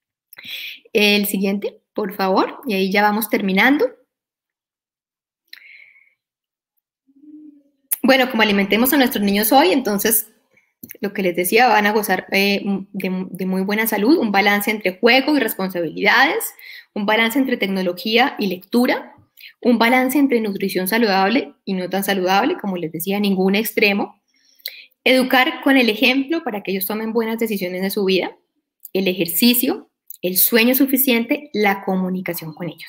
El siguiente, por favor, y ahí ya vamos terminando. Bueno, como alimentemos a nuestros niños hoy, entonces, lo que les decía, van a gozar eh, de, de muy buena salud, un balance entre juego y responsabilidades, un balance entre tecnología y lectura, un balance entre nutrición saludable y no tan saludable, como les decía, ningún extremo. Educar con el ejemplo para que ellos tomen buenas decisiones de su vida, el ejercicio, el sueño suficiente, la comunicación con ellos.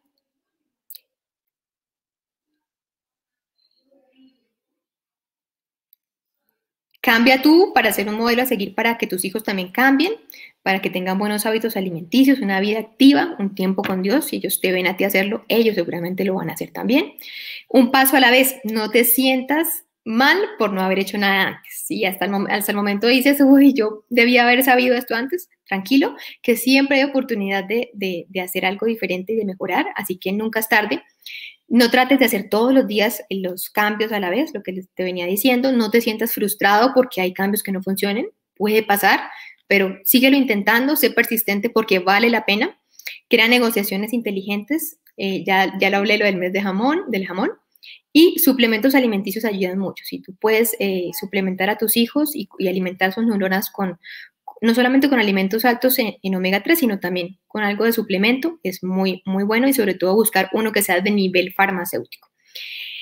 Cambia tú para ser un modelo a seguir para que tus hijos también cambien, para que tengan buenos hábitos alimenticios, una vida activa, un tiempo con Dios. Si ellos te ven a ti hacerlo, ellos seguramente lo van a hacer también. Un paso a la vez, no te sientas mal por no haber hecho nada antes. Si hasta el, hasta el momento dices, uy, yo debía haber sabido esto antes, tranquilo, que siempre hay oportunidad de, de, de hacer algo diferente y de mejorar, así que nunca es tarde. No trates de hacer todos los días los cambios a la vez, lo que te venía diciendo. No te sientas frustrado porque hay cambios que no funcionen. Puede pasar, pero síguelo intentando, sé persistente porque vale la pena. Crea negociaciones inteligentes. Eh, ya, ya lo hablé lo del mes de jamón, del jamón. Y suplementos alimenticios ayudan mucho. Si tú puedes eh, suplementar a tus hijos y, y alimentar sus neuronas con, no solamente con alimentos altos en, en omega tres, sino también con algo de suplemento, es muy, muy bueno y sobre todo buscar uno que sea de nivel farmacéutico.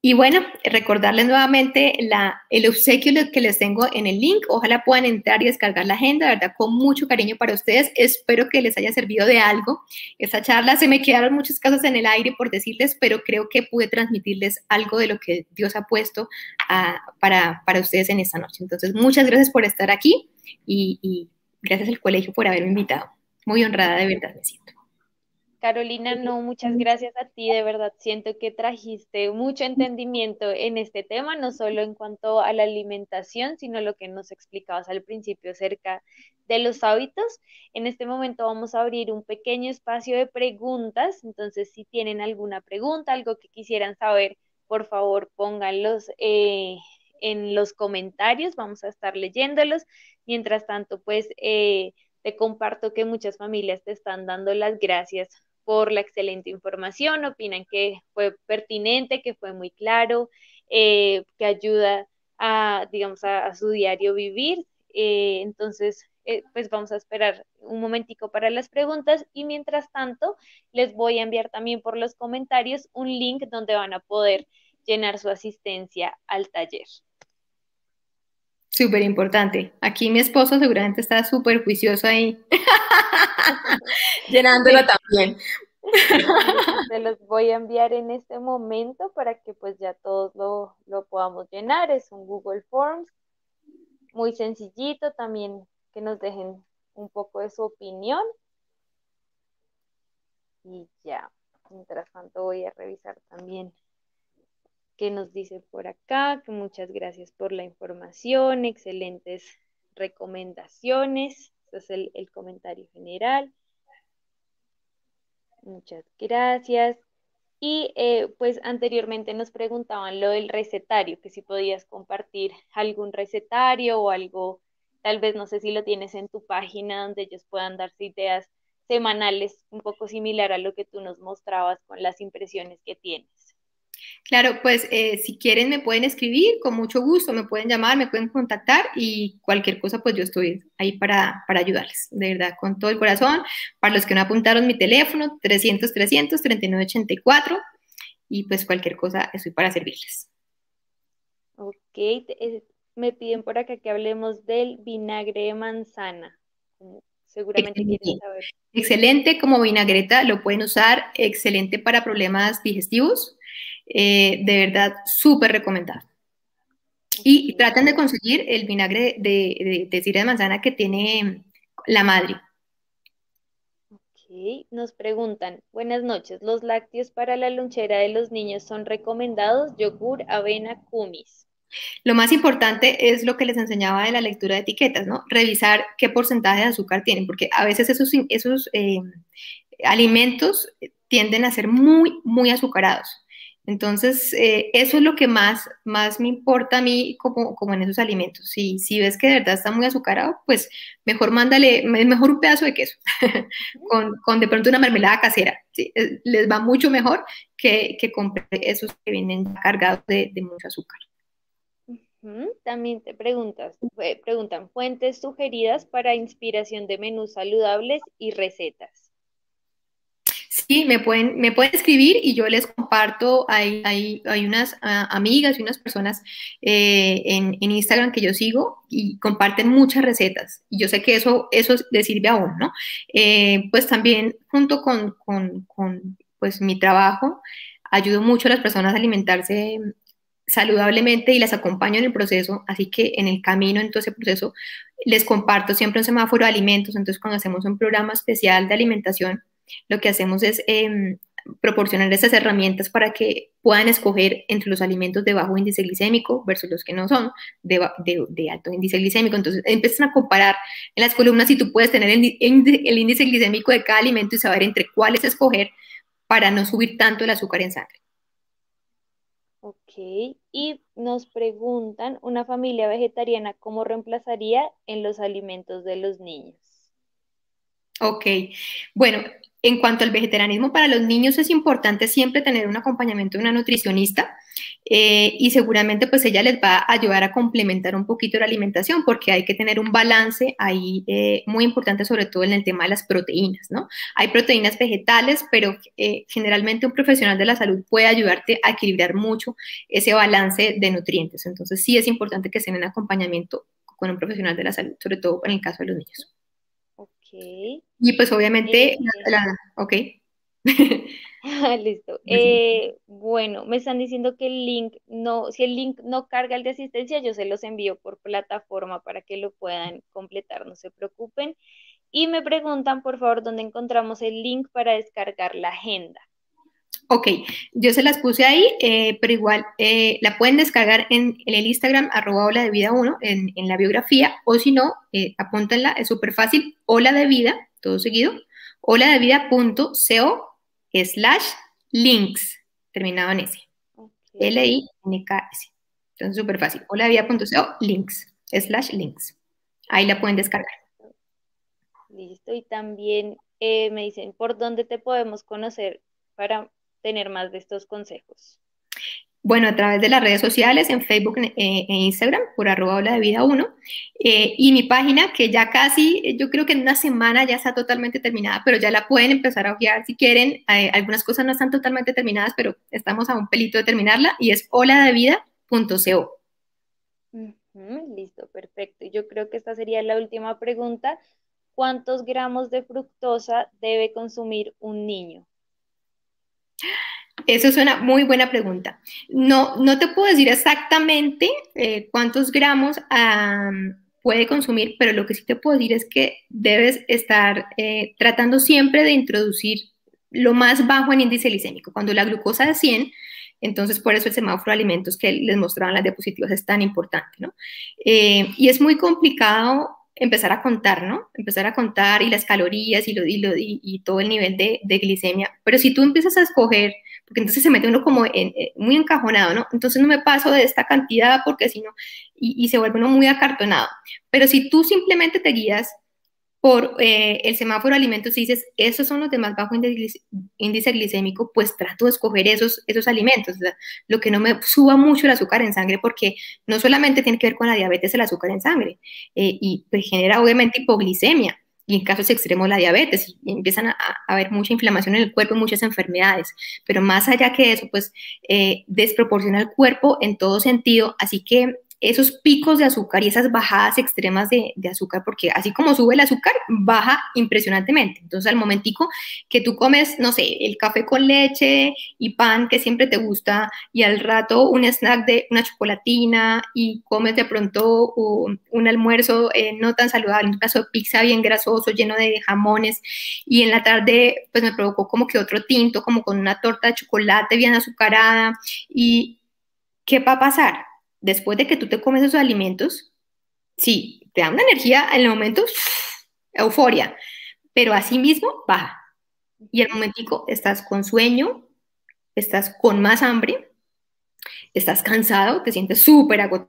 Y bueno, recordarles nuevamente la, el obsequio que les tengo en el link. Ojalá puedan entrar y descargar la agenda, de verdad, con mucho cariño para ustedes. Espero que les haya servido de algo. Esta charla se me quedaron muchas cosas en el aire por decirles, pero creo que pude transmitirles algo de lo que Dios ha puesto uh, para, para ustedes en esta noche. Entonces, muchas gracias por estar aquí y, y gracias al colegio por haberme invitado. Muy honrada, de verdad, me siento. Carolina, no, muchas gracias a ti, de verdad siento que trajiste mucho entendimiento en este tema, no solo en cuanto a la alimentación, sino lo que nos explicabas al principio acerca de los hábitos. En este momento vamos a abrir un pequeño espacio de preguntas, entonces si tienen alguna pregunta, algo que quisieran saber, por favor pónganlos eh, en los comentarios, vamos a estar leyéndolos. Mientras tanto, pues eh, te comparto que muchas familias te están dando las gracias por la excelente información, opinan que fue pertinente, que fue muy claro, eh, que ayuda a, digamos, a, a su diario vivir. Eh, entonces, eh, pues vamos a esperar un momentico para las preguntas y mientras tanto les voy a enviar también por los comentarios un link donde van a poder llenar su asistencia al taller. Súper importante. Aquí mi esposo seguramente está súper juicioso ahí, llenándolo sí. También. Se los voy a enviar en este momento para que pues ya todos lo, lo podamos llenar. Es un Google Forms, muy sencillito, también que nos dejen un poco de su opinión. Y ya, mientras tanto voy a revisar también qué nos dice por acá, que muchas gracias por la información, excelentes recomendaciones. Este es el, el comentario general. Muchas gracias. Y eh, pues anteriormente nos preguntaban lo del recetario, que si podías compartir algún recetario o algo, tal vez no sé si lo tienes en tu página donde ellos puedan darse ideas semanales, un poco similar a lo que tú nos mostrabas con las impresiones que tienes. Claro, pues eh, si quieren me pueden escribir, con mucho gusto, me pueden llamar, me pueden contactar y cualquier cosa pues yo estoy ahí para, para ayudarles, de verdad, con todo el corazón. Para los que no apuntaron mi teléfono, trescientos, trescientos, treinta y nueve ochenta y cuatro y pues cualquier cosa estoy para servirles. Ok, te, me piden por acá que hablemos del vinagre de manzana, seguramente excelente. quieren saber. Excelente, como vinagreta lo pueden usar, excelente para problemas digestivos. Eh, de verdad, súper recomendado. Y okay. Traten de conseguir el vinagre de, de, de sidra de manzana que tiene la madre. Ok, nos preguntan, buenas noches, ¿los lácteos para la lonchera de los niños son recomendados? Yogur, avena, kumis. Lo más importante es lo que les enseñaba de la lectura de etiquetas, ¿no? Revisar qué porcentaje de azúcar tienen, porque a veces esos, esos eh, alimentos tienden a ser muy, muy azucarados. Entonces, eh, eso es lo que más, más me importa a mí como, como en esos alimentos. Si, si ves que de verdad está muy azucarado, pues mejor mándale, mejor un pedazo de queso, con, con de pronto una mermelada casera. ¿Sí? Les va mucho mejor que, que compre esos que vienen cargados de, de mucho azúcar. Uh-huh. También te preguntas, preguntan fuentes sugeridas para inspiración de menús saludables y recetas. Sí, me pueden, me pueden escribir y yo les comparto, hay, hay, hay unas uh, amigas y unas personas eh, en, en Instagram que yo sigo y comparten muchas recetas y yo sé que eso, eso les sirve a uno, ¿no? Eh, pues también junto con, con, con pues, mi trabajo ayudo mucho a las personas a alimentarse saludablemente y las acompaño en el proceso, así que en el camino, en todo ese proceso, les comparto siempre un semáforo de alimentos. Entonces cuando hacemos un programa especial de alimentación, lo que hacemos es eh, proporcionar esas herramientas para que puedan escoger entre los alimentos de bajo índice glicémico versus los que no son de, de, de alto índice glicémico. Entonces empiezan a comparar en las columnas y tú puedes tener el, el índice glicémico de cada alimento y saber entre cuáles escoger para no subir tanto el azúcar en sangre. Ok, y nos preguntan, ¿una familia vegetariana cómo reemplazaría en los alimentos de los niños? Ok, bueno, en cuanto al vegetarianismo para los niños es importante siempre tener un acompañamiento de una nutricionista. eh, y seguramente pues ella les va a ayudar a complementar un poquito la alimentación porque hay que tener un balance ahí eh, muy importante, sobre todo en el tema de las proteínas, ¿no? Hay proteínas vegetales, pero eh, generalmente un profesional de la salud puede ayudarte a equilibrar mucho ese balance de nutrientes. Entonces sí es importante que estén en acompañamiento con un profesional de la salud, sobre todo en el caso de los niños. Ok. Y pues obviamente, Eh, la, la, ok. Listo. Eh, bueno, me están diciendo que el link no, si el link no carga el de asistencia, yo se los envío por plataforma para que lo puedan completar, no se preocupen. Y me preguntan, por favor, dónde encontramos el link para descargar la agenda. Ok, yo se las puse ahí, eh, pero igual eh, la pueden descargar en, en el Instagram, arroba Ola de Vida uno, en, en la biografía, o si no, eh, apúntenla, es súper fácil, Ola de Vida, todo seguido, ola de vida punto co slash links, terminado en S, Ok, L I N K S. Entonces, súper fácil, ola de vida punto co links, slash links. Ahí la pueden descargar. listo. Y también eh, me dicen, ¿por dónde te podemos conocer para tener más de estos consejos? Bueno, a través de las redes sociales, en Facebook eh, e Instagram, por arroba Ola de Vida uno, eh, y mi página, que ya casi, eh, yo creo que en una semana ya está totalmente terminada, pero ya la pueden empezar a ojear si quieren. Eh, algunas cosas no están totalmente terminadas, pero estamos a un pelito de terminarla, y es ola de vida punto co. Ujú, listo, perfecto. Yo creo que esta sería la última pregunta. ¿Cuántos gramos de fructosa debe consumir un niño? Eso es una muy buena pregunta. No, no te puedo decir exactamente eh, cuántos gramos um, puede consumir, pero lo que sí te puedo decir es que debes estar eh, tratando siempre de introducir lo más bajo en índice glicémico. Cuando la glucosa es cien, entonces por eso el semáforo de alimentos que les mostraban las diapositivas es tan importante, ¿no? Eh, y es muy complicado empezar a contar, ¿no? Empezar a contar y las calorías y, lo, y, lo, y, y todo el nivel de, de glicemia. Pero si tú empiezas a escoger, porque entonces se mete uno como en, eh, muy encajonado, ¿no? Entonces no me paso de esta cantidad porque si no, y, y se vuelve uno muy acartonado. Pero si tú simplemente te guías por eh, el semáforo de alimentos y dices, esos son los de más bajo índice, índice glicémico, pues trato de escoger esos, esos alimentos, o sea, lo que no me suba mucho el azúcar en sangre, porque no solamente tiene que ver con la diabetes el azúcar en sangre, eh, y pues genera obviamente hipoglicemia, y en casos extremos la diabetes, y empiezan a, a haber mucha inflamación en el cuerpo, muchas enfermedades, pero más allá que eso, pues eh, desproporciona el cuerpo en todo sentido, así que esos picos de azúcar y esas bajadas extremas de, de, azúcar, porque así como sube el azúcar, baja impresionantemente. Entonces, al momentico que tú comes, no sé, el café con leche y pan que siempre te gusta, y al rato un snack de una chocolatina, y comes de pronto un, un almuerzo eh, no tan saludable, en un caso de pizza bien grasoso, lleno de jamones, y en la tarde, pues me provocó como que otro tinto, como con una torta de chocolate bien azucarada, y ¿qué va a pasar? Después de que tú te comes esos alimentos, sí, te da una energía en el momento, euforia, pero así mismo baja. Y al momentico estás con sueño, estás con más hambre, estás cansado, te sientes súper agotado.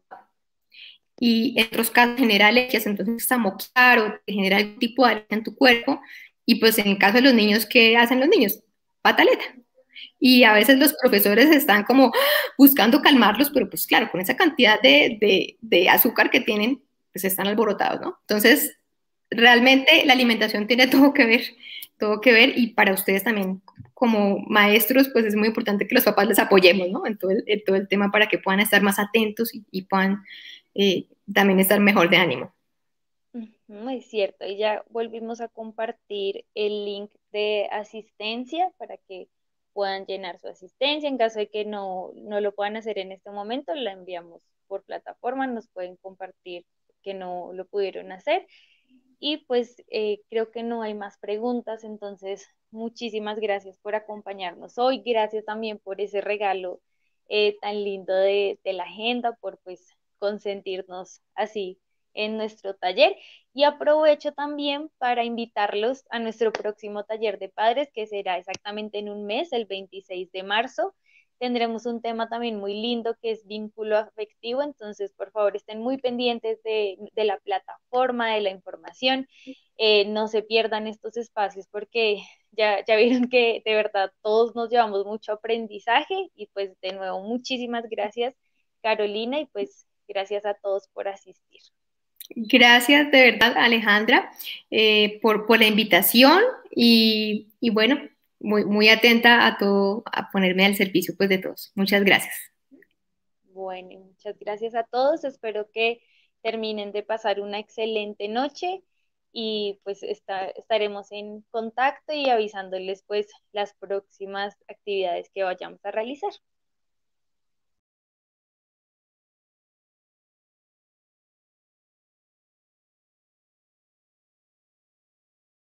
Y en otros casos generales, que entonces a moquear o te genera algún tipo de alergia en tu cuerpo. Y pues en el caso de los niños, ¿qué hacen los niños? Pataleta. Y a veces los profesores están como buscando calmarlos, pero pues claro, con esa cantidad de, de, de azúcar que tienen, pues están alborotados, ¿no? Entonces, realmente la alimentación tiene todo que ver, todo que ver, y para ustedes también como maestros, pues es muy importante que los papás les apoyemos, ¿no? En todo el, en todo el tema para que puedan estar más atentos y, y puedan eh, también estar mejor de ánimo. Ujú, es cierto, y ya volvimos a compartir el link de asistencia para que puedan llenar su asistencia. En caso de que no, no lo puedan hacer en este momento, la enviamos por plataforma, nos pueden compartir que no lo pudieron hacer. Y pues eh, creo que no hay más preguntas, entonces muchísimas gracias por acompañarnos hoy. Gracias también por ese regalo eh, tan lindo de, de la agenda, por pues consentirnos así en nuestro taller. Y aprovecho también para invitarlos a nuestro próximo taller de padres, que será exactamente en un mes, el veintiséis de marzo. Tendremos un tema también muy lindo que es vínculo afectivo, entonces por favor estén muy pendientes de, de la plataforma, de la información, eh, no se pierdan estos espacios porque ya, ya vieron que de verdad todos nos llevamos mucho aprendizaje y pues de nuevo muchísimas gracias, Carolina, y pues gracias a todos por asistir. Gracias de verdad, Alejandra, eh, por, por la invitación y, y bueno, muy, muy atenta a todo, a ponerme al servicio pues de todos. Muchas gracias. Bueno, y muchas gracias a todos. Espero que terminen de pasar una excelente noche y pues está- estaremos en contacto y avisándoles pues las próximas actividades que vayamos a realizar.